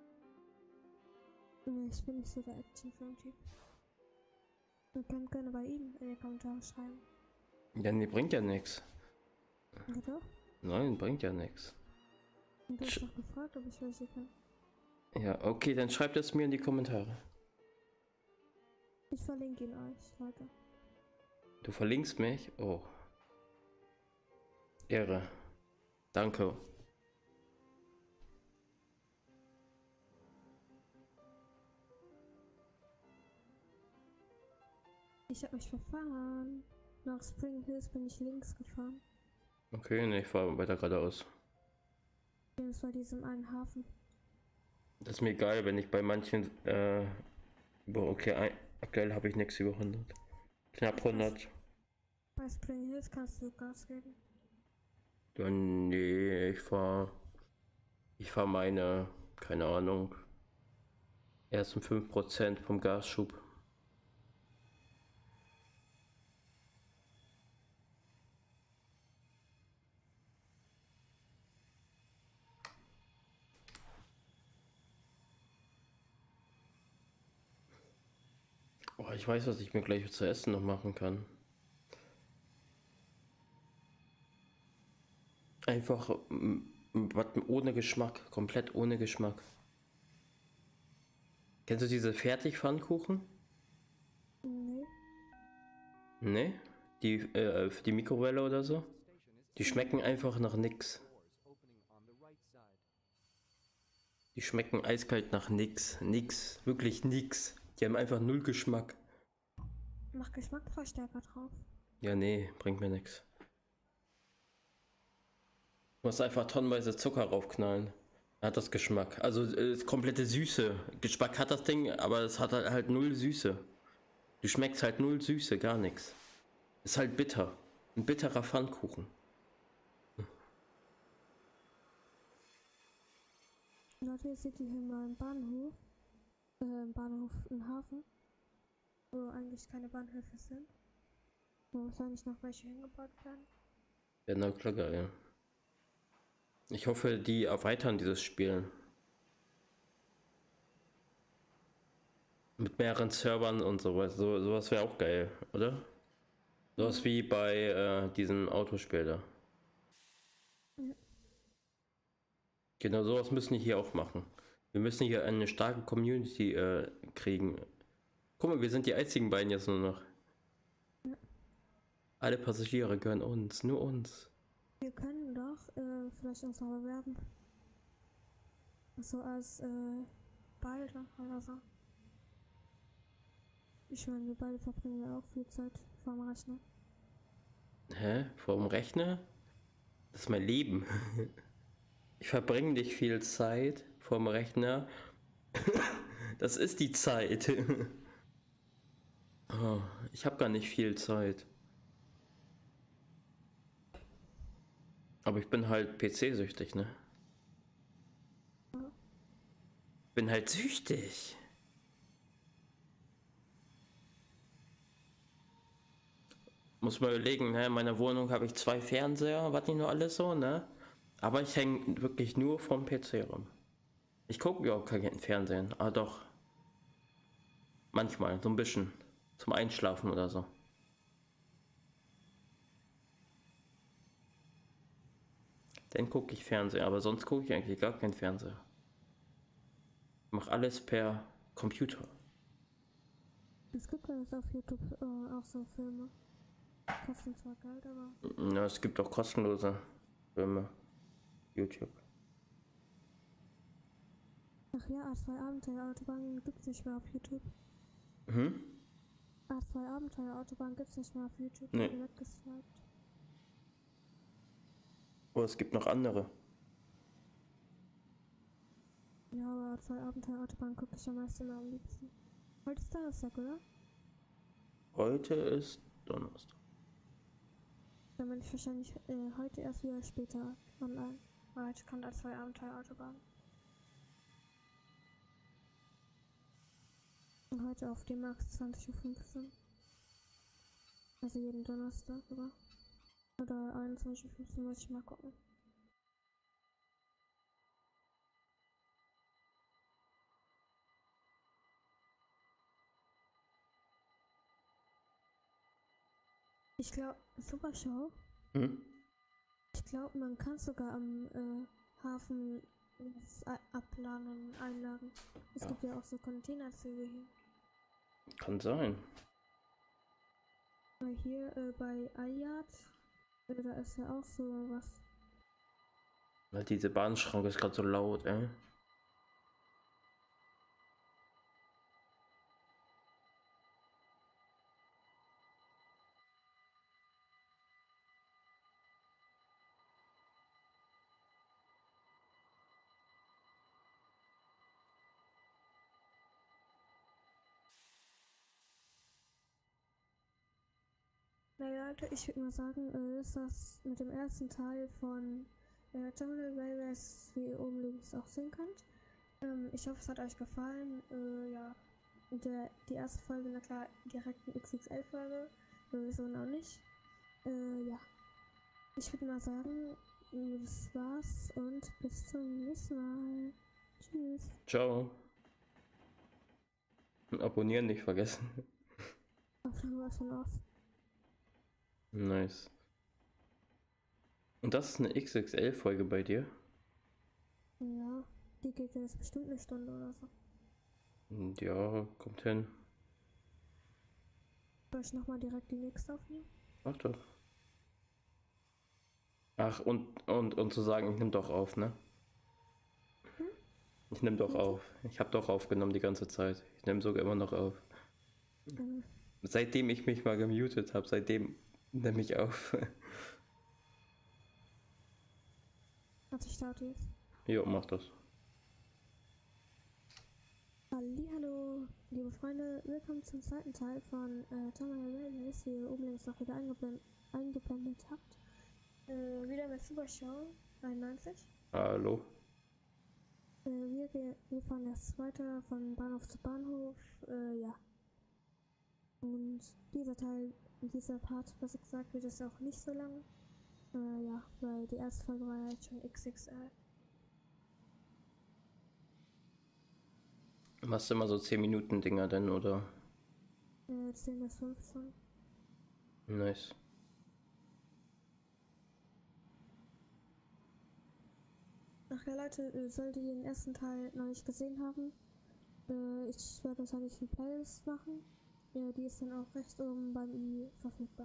Nee, ich bin nicht so der Actionfilm-Typ. Ihr könnt gerne bei ihm in die Kommentare schreiben. Ja, nee, bringt ja nichts. Ja doch. Nein, bringt ja nichts. Und du hast doch gefragt, ob ich welche kann. Ja, okay, dann schreibt es mir in die Kommentare. Ich verlinke ihn euch, Leute. Du verlinkst mich? Oh. Ehre. Danke. Ich habe mich verfahren. Nach Spring Hills bin ich links gefahren. Okay, ne, ich fahre weiter geradeaus. Das bei diesem einen Hafen. Das ist mir egal, wenn ich bei manchen, okay, aktuell habe ich nichts über 100. Knapp 100. Bei Spring Hills kannst du Gas geben. Ja, nee, ich fahr meine Keine Ahnung. Erst um 5% vom Gasschub. Oh, ich weiß, was ich mir gleich zu essen noch machen kann. Einfach was ohne Geschmack, komplett ohne Geschmack. Kennst du diese Fertigpfannkuchen? Nee. Ne? Die für die Mikrowelle oder so? Die schmecken einfach nach nix. Die schmecken eiskalt nach nix. Nix. Wirklich nix. Die haben einfach null Geschmack. Mach Geschmacksverstärker drauf. Ja, nee, bringt mir nix. Du musst einfach tonnenweise Zucker raufknallen. Hat das Geschmack. Also komplette Süße. Geschmack hat das Ding, aber es hat halt null Süße. Du schmeckst halt null Süße, gar nichts. Ist halt bitter. Ein bitterer Pfannkuchen. Leute, ihr seht hier mal einen Bahnhof. Ein Hafen. Wo eigentlich keine Bahnhöfe sind. Wo wahrscheinlich noch welche hingebaut werden. Ja, na klar, geil. Ich hoffe, die erweitern dieses Spiel. Mit mehreren Servern und sowas. Sowas wäre auch geil, oder? Sowas wie bei diesem Autospiel da. Ja. Genau, sowas müssen wir hier auch machen. Wir müssen hier eine starke Community kriegen. Guck mal, wir sind die einzigen beiden jetzt nur noch. Ja. Alle Passagiere gehören uns, nur uns. Wir können doch vielleicht uns noch bewerben. So als beide oder so. Ich meine, wir beide verbringen ja auch viel Zeit vorm Rechner. Hä? Vorm Rechner? Das ist mein Leben. Ich verbringe nicht viel Zeit vorm Rechner. Das ist die Zeit. Oh, ich habe gar nicht viel Zeit. Aber ich bin halt PC-süchtig, ne? Bin halt süchtig. Muss mal überlegen, ne? In meiner Wohnung habe ich 2 Fernseher, was nicht nur alles so, ne? Aber ich hänge wirklich nur vom PC rum. Ich gucke überhaupt kein Fernsehen. Ah doch. Manchmal, so ein bisschen. Zum Einschlafen oder so. Dann gucke ich Fernsehen, aber sonst gucke ich eigentlich gar keinen Fernseher. Ich mache alles per Computer. Es gibt ja jetzt auf YouTube auch so Filme. Kosten zwar Geld, aber. Ja, es gibt auch kostenlose Filme. YouTube. Ach ja, A2 Abenteuer-Autobahn gibt's nicht mehr auf YouTube. Mhm. A2 Abenteuer-Autobahn gibt's nicht mehr auf YouTube. Nee. Die weggeswiped. Oh, es gibt noch andere. Ja, aber A2 Abenteuer-Autobahn gucke ich am meisten am liebsten. Heute ist Donnerstag, oder? Heute ist Donnerstag. Dann bin ich wahrscheinlich heute erst wieder später online. Weil heute kommt A2 Abenteuer-Autobahn. Und heute auf die Max 20:15 Uhr. Also jeden Donnerstag, oder? Oder 21:15 Uhr, muss ich mal gucken. Ich glaube, Super Show. Hm? Ich glaube, man kann sogar am Hafen das abladen, einladen. Es Ja. gibt ja auch so Containerzüge hier. Kann sein. Weil hier bei Ayat, da ist ja auch so was. Weil diese Bahnschranke ist gerade so laut, ey. Naja, Leute, ich würde mal sagen, ist das mit dem ersten Teil von Terminal Railways, wie ihr oben links auch sehen könnt. Ich hoffe, es hat euch gefallen. Ja, die erste Folge, na klar, direkt eine XXL-Folge. Wieso noch nicht? Ja. Ich würde mal sagen, das war's und bis zum nächsten Mal. Tschüss. Ciao. Und abonnieren nicht vergessen. Aufnahme war schon aus. Nice. Und das ist eine XXL-Folge bei dir? Ja, die geht jetzt bestimmt eine Stunde oder so. Ja, kommt hin. Soll ich nochmal direkt die nächste aufnehmen? Mach doch. Ach, und zu sagen, ich nehme doch auf, ne? Hm? Ich nehme doch Bitte? auf. Ich habe doch aufgenommen die ganze Zeit. Ich nehme sogar immer noch auf. Ähm, Seitdem ich mich mal gemutet habe, seitdem nehme ich auf. warte, ich starte jetzt. Jo, mach das. Hallo, liebe Freunde, willkommen zum zweiten Teil von Tommy Wellness, wie ihr oben links noch wieder eingeblendet habt. Wieder mit Supershow 91. Hallo. Wir fahren jetzt weiter von Bahnhof zu Bahnhof, ja. Und dieser Part, besser gesagt, wird es auch nicht so lang. Ja, weil die erste Folge war ja jetzt schon XXL. Machst du immer so 10 Minuten Dinger denn, oder? 10 bis 15. Nice. Ach ja, Leute, solltet ihr den ersten Teil noch nicht gesehen haben, ich werde wahrscheinlich eine Playlist machen. Die ist dann auch rechts oben beim i verfügbar.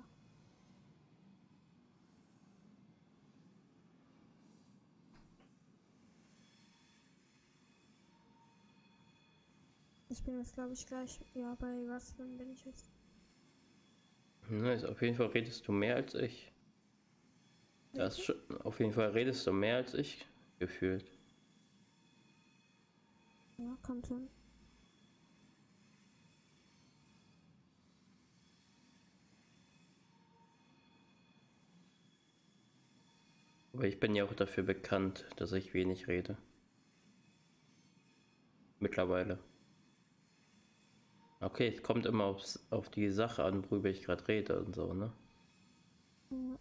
Ich bin jetzt, glaube ich, gleich, ja, bei was dann bin ich jetzt? Nice, auf jeden Fall redest du mehr als ich. Das ist schon, auf jeden Fall redest du mehr als ich, gefühlt. Ja, kommt hin. Aber ich bin ja auch dafür bekannt, dass ich wenig rede. Mittlerweile. Okay, es kommt immer auf die Sache an, worüber ich gerade rede und so, ne? Ja.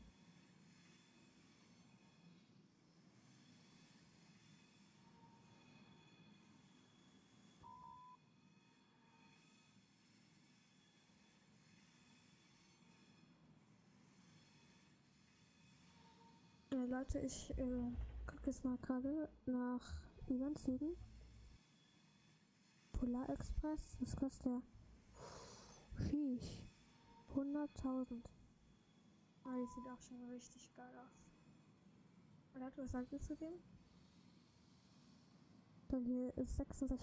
Leute, ich gucke jetzt mal gerade nach Eventzügen. Polar Express, was kostet der? Sheesh. 100.000. Ah, die sieht auch schon richtig geil aus. Leute, was sagt ihr zu dem? Dann hier ist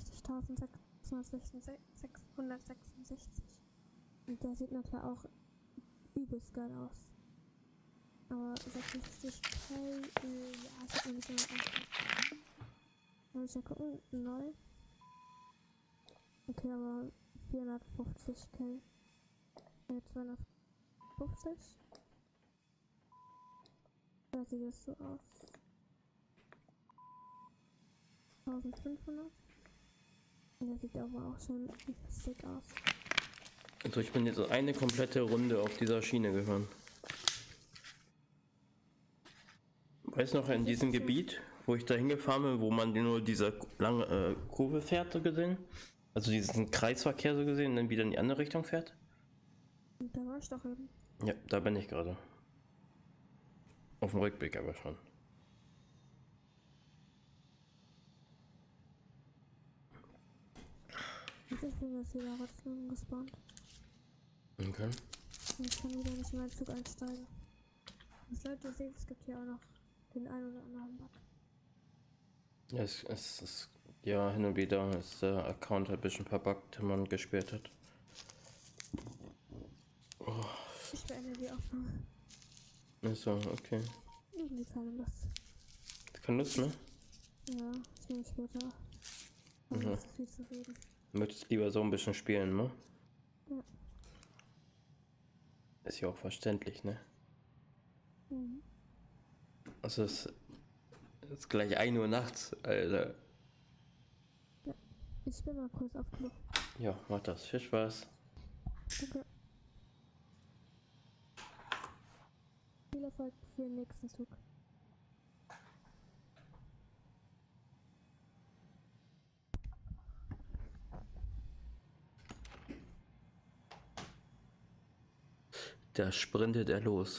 66.666. Und der sieht natürlich auch übelst geil aus. Aber 66k, ja, ich hab mir nicht mehr angeguckt. Muss ich ja gucken, neu. Okay, aber 450k. 250. Da sieht es so aus. 1500. Und der sieht aber auch schon sick aus. Also ich bin jetzt so eine komplette Runde auf dieser Schiene gefahren. Weißt du noch, in diesem Gebiet, wo ich da hingefahren bin, wo man nur diese lange Kurve fährt, so gesehen? Also diesen Kreisverkehr so gesehen und dann wieder in die andere Richtung fährt? Und da war ich doch eben. Ja, da bin ich gerade. Auf dem Rückweg aber schon. Also ich bin jetzt wieder Ratslungen gespawnt. Okay. Und ich kann wieder nicht in meinen Zug einsteigen. Was Leute seht, es gibt hier auch noch den einen oder anderen Bug. Ja, es ist ja hin und wieder ist der Account ein bisschen verbuggt, wenn man gespielt hat. Oh. Ich beende die Aufnahme. Achso, okay. Irgendwie keine Lust. Keine Lust, ne? Ja, ich nehme später. Aber Mhm. nicht so viel zu reden. Möchtest lieber so ein bisschen spielen, ne? Ja. Ist ja auch verständlich, ne? Mhm. Also es ist gleich 1 Uhr nachts, Alter. Ich bin mal kurz auf Klo. Ja, mach das. Viel Spaß. Danke. Viel Erfolg für den nächsten Zug. Da sprintet er los.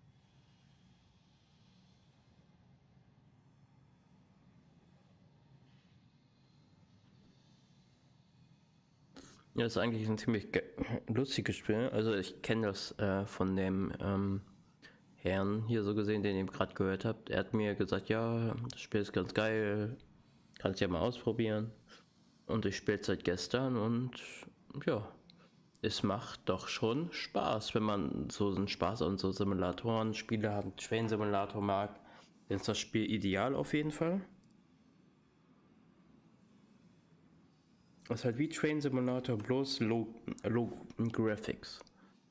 Ja, ist eigentlich ein ziemlich lustiges Spiel. Also ich kenne das von dem Herrn hier so gesehen, den ihr gerade gehört habt. Er hat mir gesagt, ja, das Spiel ist ganz geil, kannst ja mal ausprobieren. Und ich spiele seit gestern und ja, es macht doch schon Spaß, wenn man so einen Spaß an so Simulatoren, Spiele hat, Train Simulator mag. Dann ist das Spiel ideal auf jeden Fall. Es ist halt wie Train Simulator, bloß Low Graphics.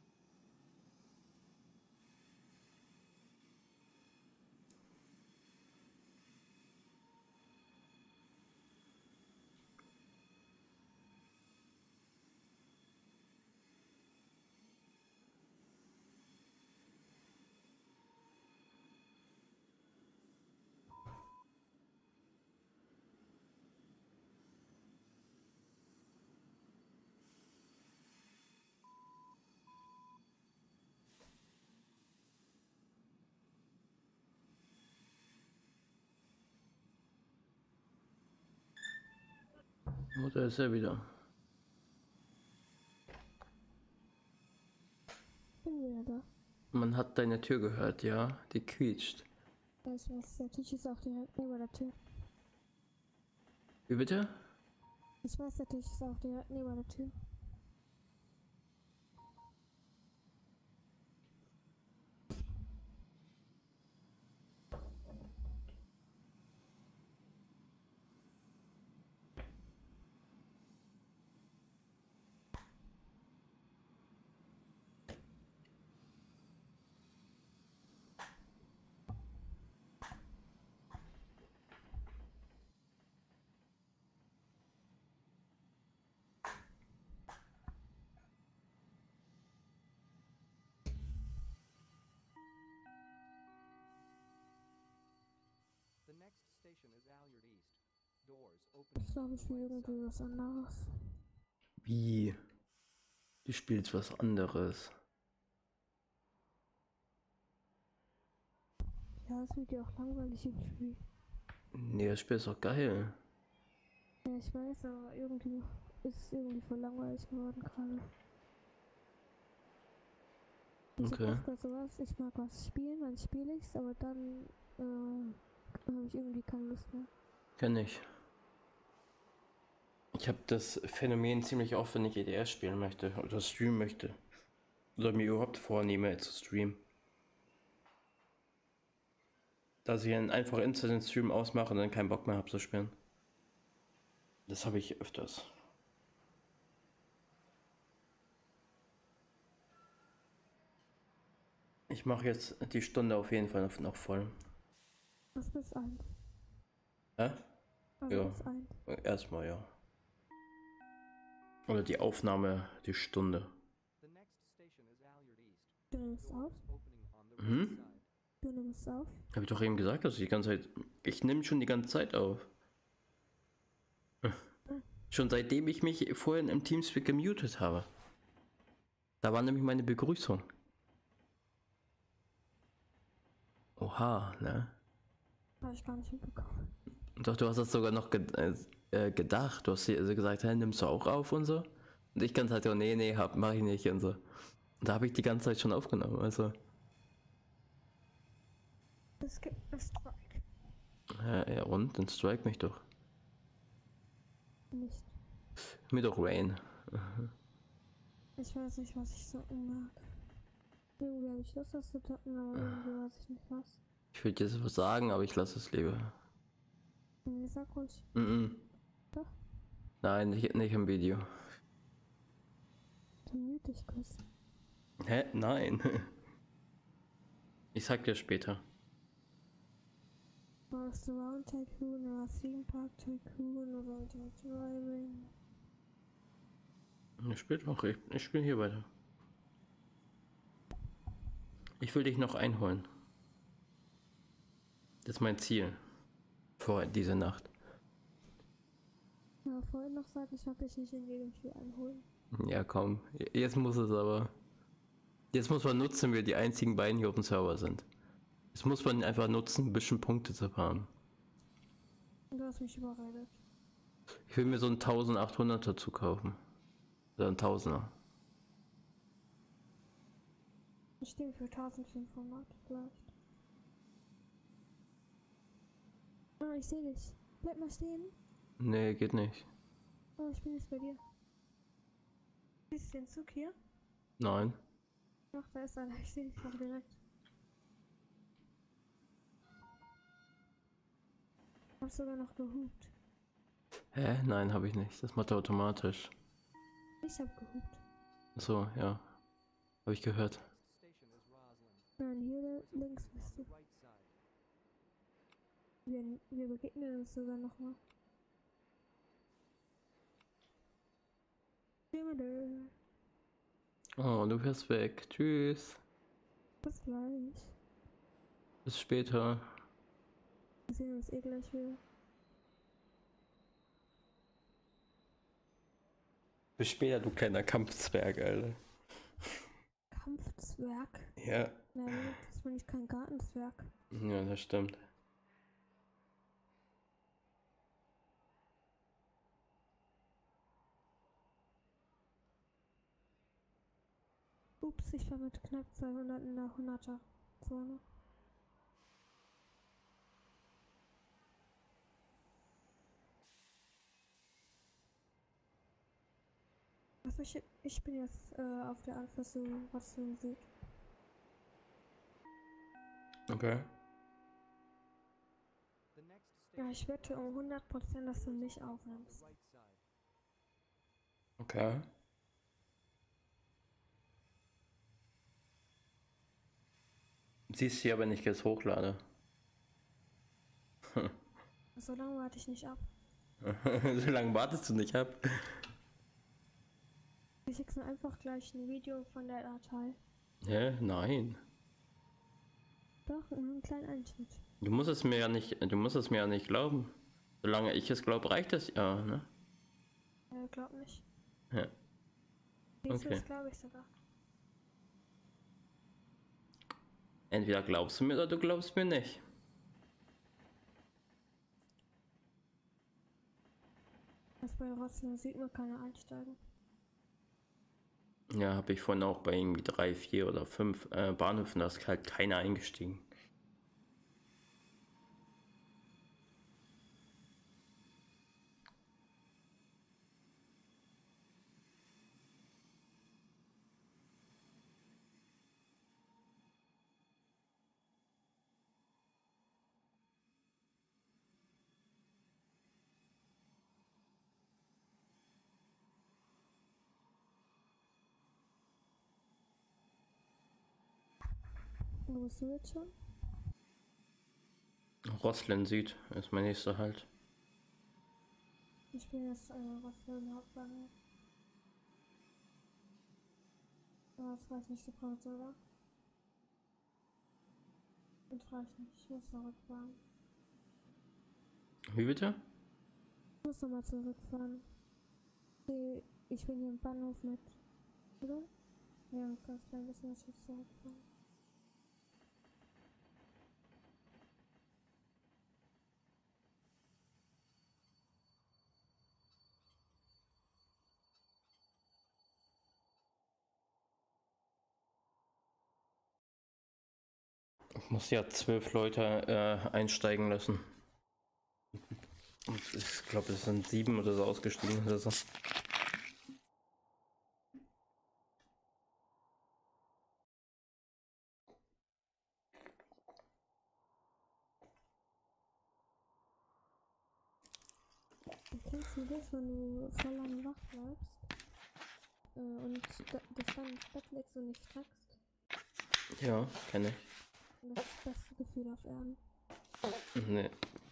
Oh, da ist er wieder. Bin wieder da. Man hat deine Tür gehört, ja? Die quietscht. Ja, ich weiß, der Tisch ist auch direkt neben der Tür. Wie bitte? Ich weiß, der Tisch ist auch direkt neben der Tür. The next station is Alyard East. Doors opening Ich glaube, on ich the spiele right irgendwie side. was anderes. Wie? Du spielst was anderes. Ja, es wird ja auch langweilig im Spiel. Nee, das Spiel ist doch geil. Ja, ich weiß, aber irgendwie ist es irgendwie voll langweilig geworden gerade. Ich hab Okay. oft gerade sowas, ich mag was spielen, dann spiele ich's, aber dann habe ich irgendwie keine Lust mehr. Kenn ich. Ich habe das Phänomen ziemlich oft, wenn ich EDS spielen möchte oder streamen möchte. Oder mir überhaupt vornehme zu streamen. Dass ich dann einfach Instant Stream ausmache und dann keinen Bock mehr habe zu spielen. Das habe ich öfters. Ich mache jetzt die Stunde auf jeden Fall noch voll. Was bis 1? Hä? Also Ja. bis 1. Erstmal, ja. Oder die Aufnahme, die Stunde. The next station is Alyard East. Du nimmst auf? Doors opening on the right Mhm. side. Du nimmst auf? Habe ich doch eben gesagt, dass ich die ganze Zeit. Ich nehme schon die ganze Zeit auf. Schon seitdem ich mich vorhin im Teamspeak gemutet habe. Da war nämlich meine Begrüßung. Oha, ne? Habe ich gar nicht mitbekommen. Doch, du hast das sogar noch gedacht. Du hast also gesagt, hey, nimmst du auch auf und so? Und ich ganz halt so, nee, mach ich nicht und so. Und da habe ich die ganze Zeit schon aufgenommen, also. Es gibt einen Strike. Ja, und? Dann strike mich doch. Nicht. Mir doch Rain. Ich weiß nicht, was ich so mag. Irgendwie habe ich Lust, das zu tappen, aber irgendwie weiß ich nicht was. Ich würde jetzt was sagen, aber ich lasse es lieber. Nee, sag ruhig. Mhm. Doch. Nein, nicht im Video. Dann mute ich kurz. Hä? Nein. Ich sag dir später. Brauchst du Round Tycoon oder Theme Park Tycoon oder Ultimate Driving? Ich spiele hier weiter. Ich will dich noch einholen. Das ist mein Ziel. Vor dieser Nacht. Ja, vorhin noch sagen, ich mag dich nicht in jedem Spiel einholen. Ja, komm. Jetzt muss es aber. Jetzt muss man nutzen, wir die einzigen beiden hier auf dem Server sind. Jetzt muss man einfach nutzen, ein bisschen Punkte zu haben. Und du hast mich überredet. Ich will mir so einen 1800er dazu kaufen. Oder einen 1000er. Ich stehe für 1500 vielleicht. Ah, ich sehe dich. Bleib mal stehen. Nee, geht nicht. Oh, ich bin jetzt bei dir. Siehst du den Zug hier? Nein. Ach, da ist einer. Ich sehe dich auch direkt. Ich hab sogar noch gehupt. Hä? Nein, habe ich nicht. Das macht er automatisch. Ich hab gehupt. So, ja. Habe ich gehört. Next station is Roslyn. Nein, hier links bist On du. the right side. Wir begegnen uns sogar nochmal. Oh, du fährst weg. Tschüss. Bis gleich. Bis später. Wir sehen uns eh gleich wieder. Bis später, du kleiner Kampfzwerg, Alter. Kampfzwerg? Ja. Nein, das bin ich kein Gartenzwerg. Ja, das stimmt. Ups, ich war mit knapp 200 in der 100er Zone. Also ich bin jetzt auf der Art, was du siehst. Okay. The next Ja, station ich wette um 100%, dass du mich on the aufnimmst. right side. Okay. Siehst du aber nicht, jetzt hochlade. So lange warte ich nicht ab. So lange wartest du nicht ab. Ich schicke mir einfach gleich ein Video von der Datei. Hä? Nein. Doch, nur einen kleinen Einschnitt. Du musst es mir ja nicht glauben. Solange ich es glaube, reicht es ja, ne? Glaub nicht. Ja. Siehst du, Okay. das glaube ich sogar. Entweder glaubst du mir oder du glaubst mir nicht. Das bei Rossler sieht man keine einsteigen. Ja, habe ich vorhin auch bei irgendwie 3, 4 oder 5 Bahnhöfen, da ist halt keiner eingestiegen. Wo bist du jetzt schon? Roslin Süd ist mein nächster Halt. Ich bin jetzt Rossler im Hauptbahnhof. Aber das reicht nicht so kurz, oder? Das reicht nicht. Ich muss zurückfahren. Wie bitte? Ich muss nochmal zurückfahren. Okay, ich bin hier im Bahnhof mit. Oder? Ja, ganz klein bisschen, dass ich jetzt zurückfahren. Ich muss ja 12 Leute einsteigen lassen. Und ich glaube, es sind 7 oder so ausgestiegen oder so. Kennst du das, wenn du voll lange wach bleibst und dich dann ins Bett legst und nicht streckst? Ja, kenne ich. Und das ist das beste Gefühl auf Erden. Nee.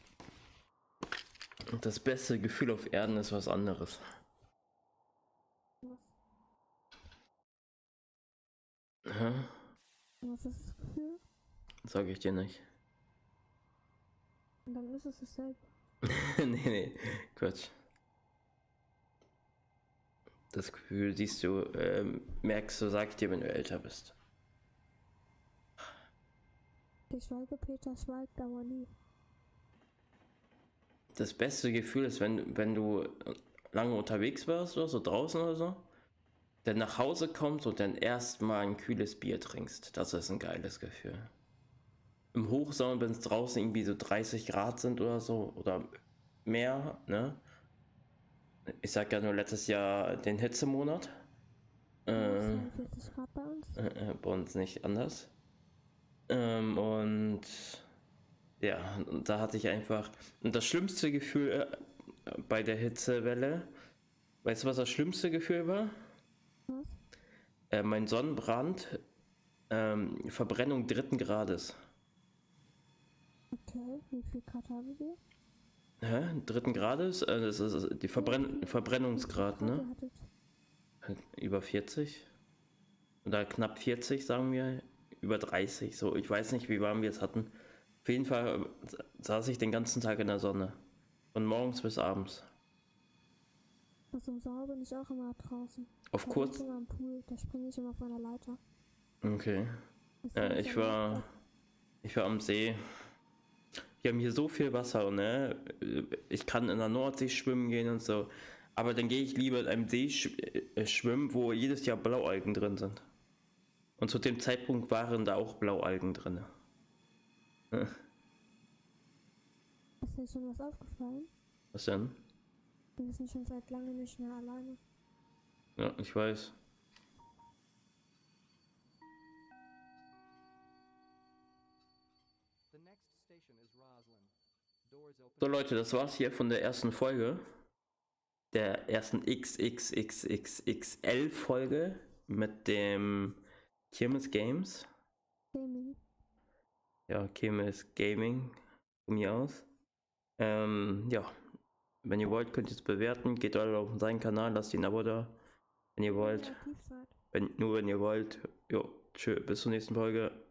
Das beste Gefühl auf Erden ist was anderes. Was, Hä? was ist das Gefühl? Sag ich dir nicht. Und dann ist es dasselbe. Nee, Quatsch. Das Gefühl siehst du, merkst du, sag ich dir, wenn du älter bist. Ich schweige, Peter schweigt, aber nie. Das beste Gefühl ist, wenn du lange unterwegs warst oder so, draußen oder so, dann nach Hause kommst und dann erstmal ein kühles Bier trinkst. Das ist ein geiles Gefühl. Im Hochsommer, wenn es draußen irgendwie so 30 Grad sind oder so, oder mehr, ne? Ich sag ja nur letztes Jahr den Hitzemonat. 42 Grad bei uns. Bei uns nicht anders. Und ja, und da hatte ich einfach. Und das schlimmste Gefühl bei der Hitzewelle, weißt du, was das schlimmste Gefühl war? Was? Mein Sonnenbrand, Verbrennung 3. Grades. Okay, wie viel Grad haben wir? Hä? 3. Grades? Das ist die Verbrennungsgrad, Grad ne? ihr hattet? Über 40. Oder knapp 40, sagen wir. Über 30, so. Ich weiß nicht, wie warm wir es hatten. Auf jeden Fall saß ich den ganzen Tag in der Sonne. Von morgens bis abends. Also im Sommer bin ich auch immer draußen. Auf Da bin kurz. ich immer am Pool, da springe ich immer von der Leiter. Okay. Das finde Ich aber war am See. Wir haben hier so viel Wasser, ne? Ich kann in der Nordsee schwimmen gehen und so. Aber dann gehe ich lieber in einem See schwimmen, wo jedes Jahr Blaualgen drin sind. Und zu dem Zeitpunkt waren da auch Blaualgen drin. Ist dir schon was aufgefallen? Was denn? Wir sind schon seit langem nicht mehr alleine. Ja, ich weiß. The next station is Roslyn. Doors open. So Leute, das war's hier von der ersten Folge. Der ersten XXXXXL Folge mit dem Kirmes Games. Gaming. Ja, Kirmes Gaming von mir aus. Ja, wenn ihr wollt, könnt ihr es bewerten. Geht alle auf seinen Kanal, lasst ihn ein Abo da. Wenn ihr wollt. Aktiv seid. Nur wenn ihr wollt. Jo, tschö, bis zur nächsten Folge.